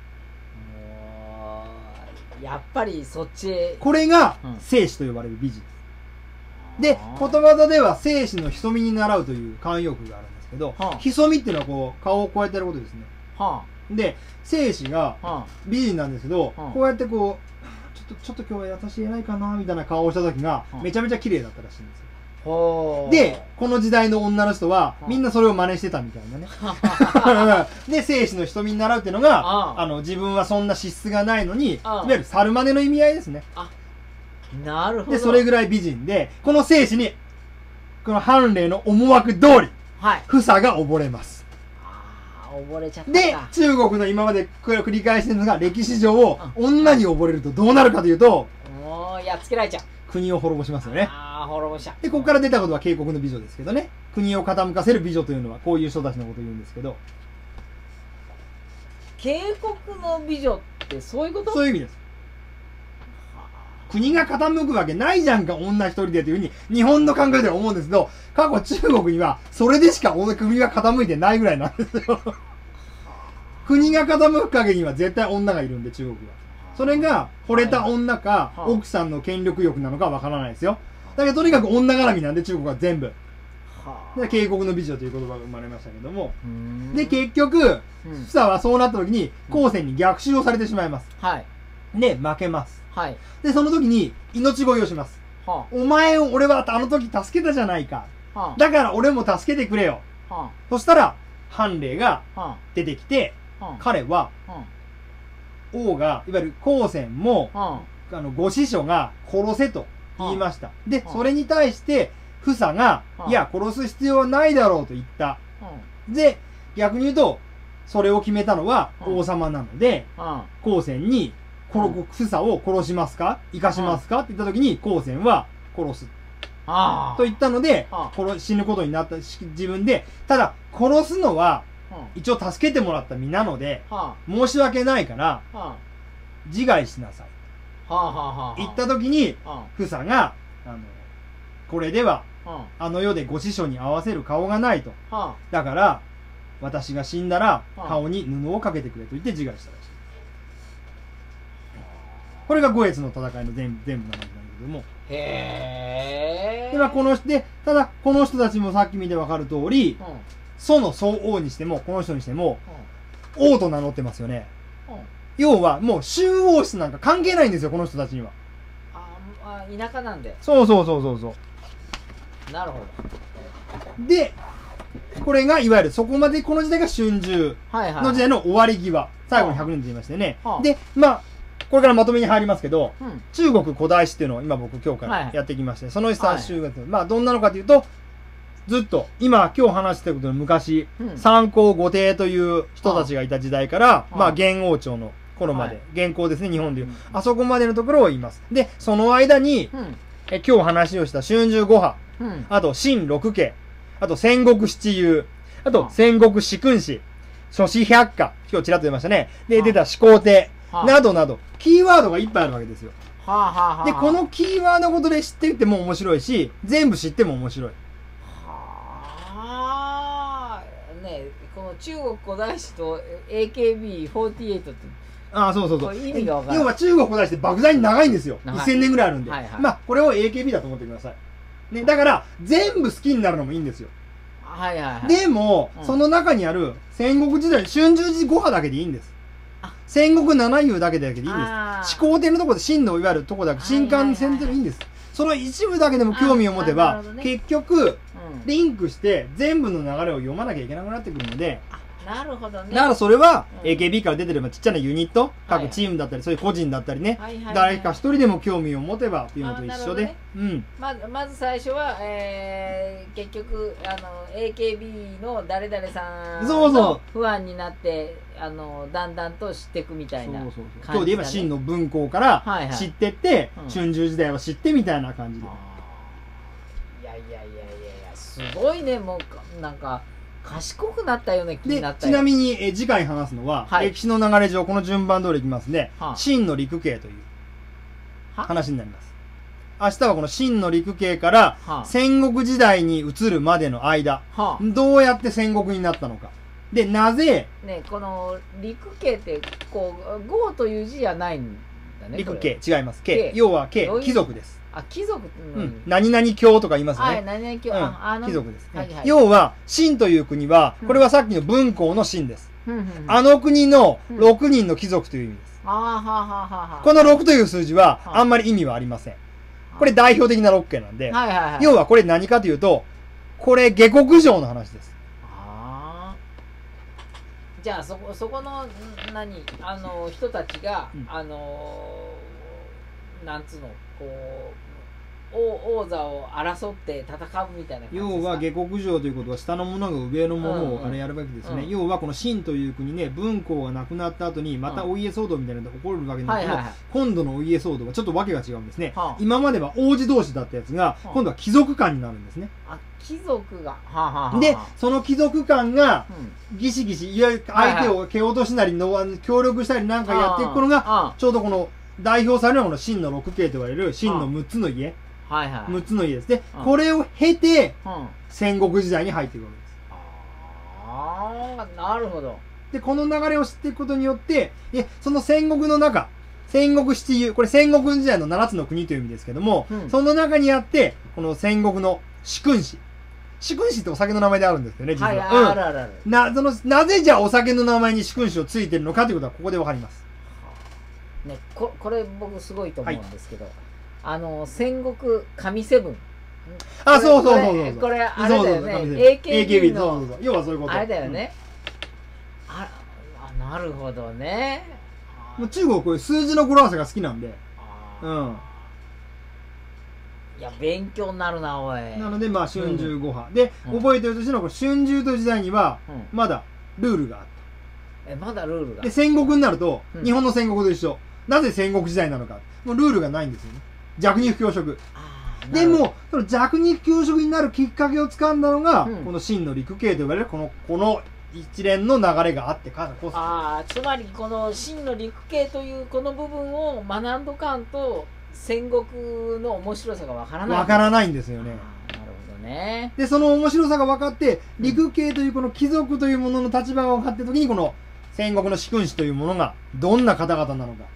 やっぱりそっちへ。 これが生死と呼ばれる美人です。でことわざでは生死の潜みに習うという慣用句があるんですけど、潜みっていうのはこう顔をこうやってやることですね。で生死が美人なんですけど、こうやってこうちょっと今日は優しいないかなみたいな顔をした時がめちゃめちゃ綺麗だったらしいんですよ。でこの時代の女の人はみんなそれを真似してたみたいなね。で生死の瞳に習うっていうのが自分はそんな資質がないのに、いわゆる猿真似の意味合いですね。 なるほど。 でそれぐらい美人で、この生死にこの韓霊の思惑通り房が溺れます。 溺れちゃった。 で中国の今までこれを繰り返してるのが、歴史上女に溺れるとどうなるかというと、 もうやっつけられちゃう。 国を滅ぼしますよね。 滅ぼしちゃう。 でここから出たことは渓谷の美女ですけどね。国を傾かせる美女というのはこういう人たちのことを言うんですけど、 渓谷の美女ってそういうこと？ そういう意味です。国が傾くわけないじゃんか、女一人でというふうに日本の考えでは思うんですけど、過去中国にはそれでしか国が傾いてないぐらいなんですよ。国が傾く陰には絶対女がいるんで、中国は。それが惚れた女か奥さんの権力欲なのかわからないですよ。だけどとにかく女絡みなんで、中国は全部。で渓谷の美女という言葉が生まれましたけども、で結局房はそうなった時に光線に逆襲をされてしまいます。で負けます。でその時に命乞いをします。お前を俺はあの時助けたじゃないか、だから俺も助けてくれよ。そしたら韓霊が出てきて、彼は王がいわゆる光線もご師匠が殺せと言いました。でそれに対して房がいや殺す必要はないだろうと言った。で逆に言うとそれを決めたのは王様なので、光線に房を殺しますか生かしますかって言った時に光線は殺すと言ったので、死ぬことになった自分で。ただ殺すのは一応助けてもらった身なので申し訳ないから自害しなさい言った時に、房がこれではあの世でご師匠に合わせる顔がないと、だから私が死んだら顔に布をかけてくれと言って自害したらしい。これが五越の戦いの全部なんですけども。でただこの人たちもさっき見て分かる通り、楚の宋王にしてもこの人にしても王と名乗ってますよね。要はもう周王室なんか関係ないんですよ、この人たちには。 田舎なんで。 そう。 なるほど。でこれがいわゆるそこまでこの時代が春秋の時代の終わり際、最後の100年と言いましてね。でこれからまとめに入りますけど、中国古代史っていうのを今僕今日からやってきまして、その3週月、どんなのかというと、ずっと今日話してたことの昔、三皇五帝という人たちがいた時代から、元王朝の頃まで、元寇ですね、日本でいう、あそこまでのところを言います。でその間に、今日話をした春秋五派、あと秦六家、あと戦国七雄、あと戦国四君子、諸子百家、今日ちらっと出ましたね。で出た始皇帝などなどキーワードがいっぱいあるわけですよ。 でこのキーワードごとで知っていっても面白いし、全部知っても面白い。 ね、この中国古代史と AKB48 ってそうそうそう。 意味が分かる。 要は中国古代史って莫大に長いんですよ。1000年ぐらいあるんで。まあこれを AKB だと思ってください。ね、だから全部好きになるのもいいんですよ。でも、その中にある戦国時代、春秋時5派だけでいいんです。戦国七雄だけでいいんです。始皇帝のところで秦のいわゆるところだけ、秦漢戦でいいんです。その一部だけでも興味を持てば、結局、リンクして全部の流れを読まなきゃいけなくなってくるので、 なるほどね。 だからそれは AKB から出てればちっちゃなユニット、各チームだったり、そういう個人だったりね、誰か一人でも興味を持てばっていうのと一緒で、 まず最初は、結局AKB の誰々さんの不安になってだんだんと知っていくみたいな感じだね。 今日で言えば秦の文庫から知ってって、春秋時代を知ってみたいな感じで。 いやすごいね。もうなんか賢くなったよね。気になったよ。 ちなみに次回話すのは、歴史の流れ上この順番通りいきますね。秦の陸系という話になります。明日はこの秦の陸系から戦国時代に移るまでの間、どうやって戦国になったのか。で、なぜね、この陸系ってこう豪という字じゃないんだね。 陸系違います。系要は系貴族です。 貴族何々教とか言いますね。 何々教貴族です。要は秦という国はこれはさっきの文公の秦です。あの国の6人の貴族という意味です。この6という数字はあんまり意味はありません。これ代表的な6家なんで、要はこれ何かというと、これ下克上の話です。 じゃあそこの人たちがなんつうのこう王座を争って戦うみたいな感じですか。 要は下克上ということは下の者が上の者をやるわけですね。要はこの秦という国ね、文公が亡くなった後にまたお家騒動みたいなのが起こるわけなんですけど、今度のお家騒動はちょっとわけが違うんですね。今までは王子同士だったやつが今度は貴族間になるんですね。 貴族がでその貴族間がギシギシいわゆる相手を蹴落としなり協力したりなんかやっていくのがちょうどこの代表されるのが秦の6系と言われる秦の6つの家、6つの家ですね。これを経て戦国時代に入っていくわけです。 なるほど。 でこの流れを知っていくことによってその戦国の中、戦国七雄、これ戦国時代の7つの国という意味ですけども、その中にあってこの戦国の主君子ってお酒の名前であるんですよね、実は。なぜじゃあお酒の名前に主君子をついてるのかということはここでわかります。 ね、これ僕すごいと思うんですけど、戦国神セブン。 そうこれあれだよね。AKB の要はそういうこと。 あれだよね。なるほどね。 もう中国こういう数字の語呂合わせが好きなんで。 いや勉強になるなおい。 なのでまあ春秋5派で覚えてるとしての春秋という時代にはまだルールがあった。 まだルールが。 で戦国になると日本の戦国と一緒。なぜ戦国時代なのか。もうルールがないんですよね。弱肉強食。でもその弱肉強食になるきっかけをつかんだのがこの秦の陸系と呼ばれるこの一連の流れがあってからこそ。 つまりこの秦の陸系というこの部分を学んどかんと戦国の面白さがわからない。 わからないんですよね。 なるほどね。 でその面白さが分かって陸系というこの貴族というものの立場が分かっている時にこの戦国の主君子というものがどんな方々なのか。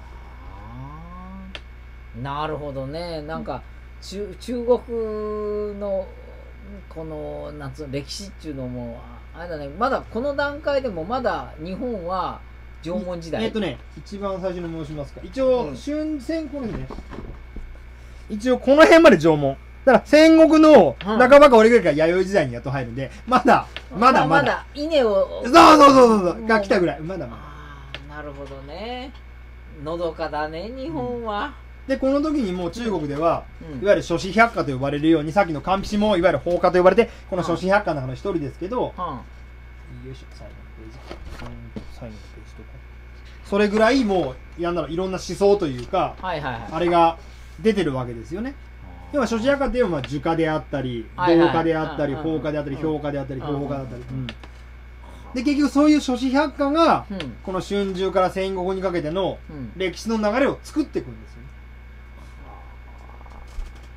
なるほどね。なんか中国のこのなんつうの歴史っていうのもあれだね。まだこの段階でもまだ日本は縄文時代。 一番最初に申しますか。一応春戦これね。一応この辺まで縄文。だから戦国の半ばか俺ぐらいから弥生時代にやっと入るんで、まだ稲をそうが来たぐらい。まだ。 なるほどね。のどかだね日本は。 でこの時にもう中国では、いわゆる諸子百家と呼ばれるように、さっきの韓非子もいわゆる放火と呼ばれて、この諸子百家の中の一人ですけど、よいしょ、最後のページとか。それぐらいもういろんな思想というか、あれが出てるわけですよね。要は諸子百家っていうのは儒家であったり、道家であったり、法家であったり、評家であったり、評家だったり。で結局そういう諸子百家が、この春秋から戦国にかけての歴史の流れを作っていくんですよね。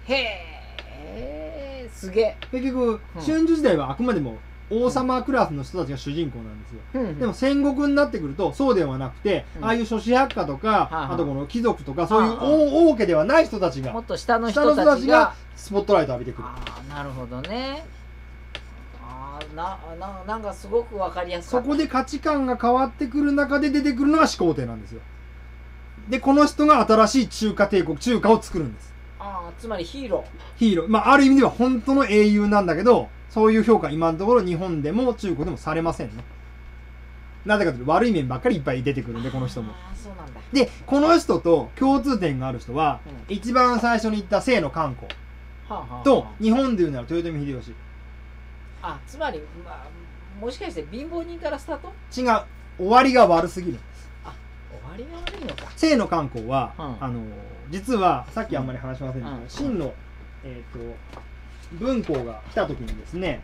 へえ、すげえ。 結局、春秋時代はあくまでも王様クラスの人たちが主人公なんですよ。でも戦国になってくるとそうではなくて、ああいう諸子百家とか、あとこの貴族とかそういう王家ではない人たちが、 もっと下の人たちがスポットライト浴びてくる。 ああ、なるほどね。なんかすごく分かりやすかった。 そこで価値観が変わってくる中で出てくるのが始皇帝なんですよ。でこの人が新しい中華帝国、中華を作るんです。 ああ、つまりヒーロー。まあある意味では本当の英雄なんだけど、そういう評価今のところ日本でも中国でもされませんね。なぜかというと悪い面ばっかりいっぱい出てくるんで、この人も。 そうなんだ。 でこの人と共通点がある人は、一番最初に言った清野観光と、日本でいうなら豊臣秀吉。 あ、つまり、もしかして貧乏人からスタート？ 違う、終わりが悪すぎるんです。 あ、終わりが悪いのか。 清野観光は、実はさっきあんまり話しませんでしたが、秦の文公が来た時にですね、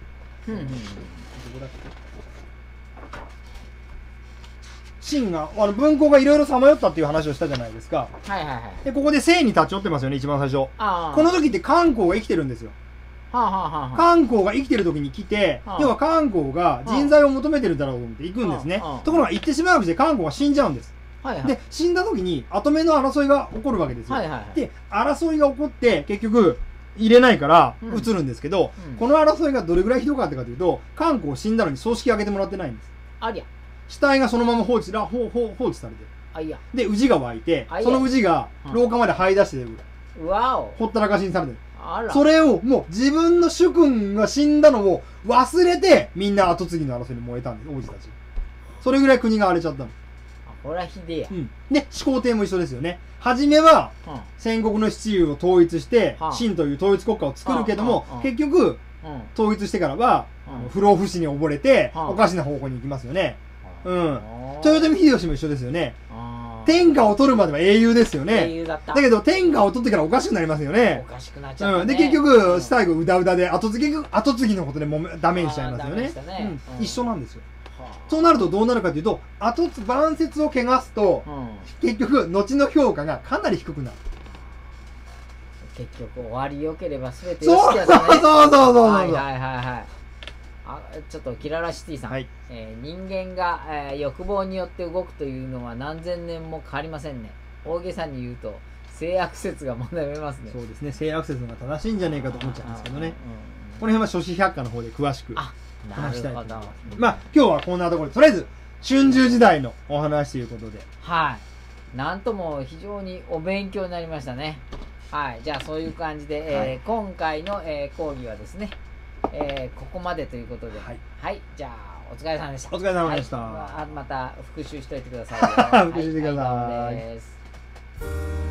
秦が文公がいろいろさまよったっていう話をしたじゃないですか。でここで清に立ち寄ってますよね、一番最初。この時って観光が生きてるんですよ。観光が生きてる時に来て、要は観光が人材を求めてるだろうと思って行くんですね。ところが行ってしまううちで観光が死んじゃうんです。で死んだ時に後目の争いが起こるわけですよ。で争いが起こって結局入れないから移るんですけど、この争いがどれぐらいひどかったかというと、観光死んだのに葬式あげてもらってないんです。 ありゃ、 死体がそのまま放置されてる。で氏が湧いて、その氏が廊下まで這い出して出てくる。ほったらかしにされてる。それをもう自分の主君が死んだのを忘れて、みんな後継ぎの争いに燃えたんです、王子たち。それぐらい国が荒れちゃったの。 これはひでえや。 で始皇帝も一緒ですよね。初めは戦国の七雄を統一して秦という統一国家を作るけども、結局統一してからは不老不死に溺れておかしな方向に行きますよね。豊臣秀吉も一緒ですよね。天下を取るまでは英雄ですよね。だけど天下を取ってからおかしくなりますよね。 おかしくなっちゃったね。 で結局最後うだうだで後継ぎのことでもダメにしちゃいますよね。一緒なんですよ。そうなるとどうなるかというと、晩節を汚すと、結局後の評価がかなり低くなる。 結局終わり良ければ全てよしってやつね。そうちょっとキララシティさん、人間が、欲望によって動くというのは何千年も変わりませんね。大げさに言うと性悪説が学べますね。 そうですね、性悪説の方が正しいんじゃないかと思っちゃうんですけどね。この辺は諸子百家の方で詳しく話したいと思います。まあ今日はこんなところで、とりあえず春秋時代のお話ということで、 なんとも非常にお勉強になりましたね。じゃあそういう感じで、今回の、講義はですね、ここまでということで、じゃあお疲れ様でした。 お疲れ様でした。 また復習しといてください。 復習してください。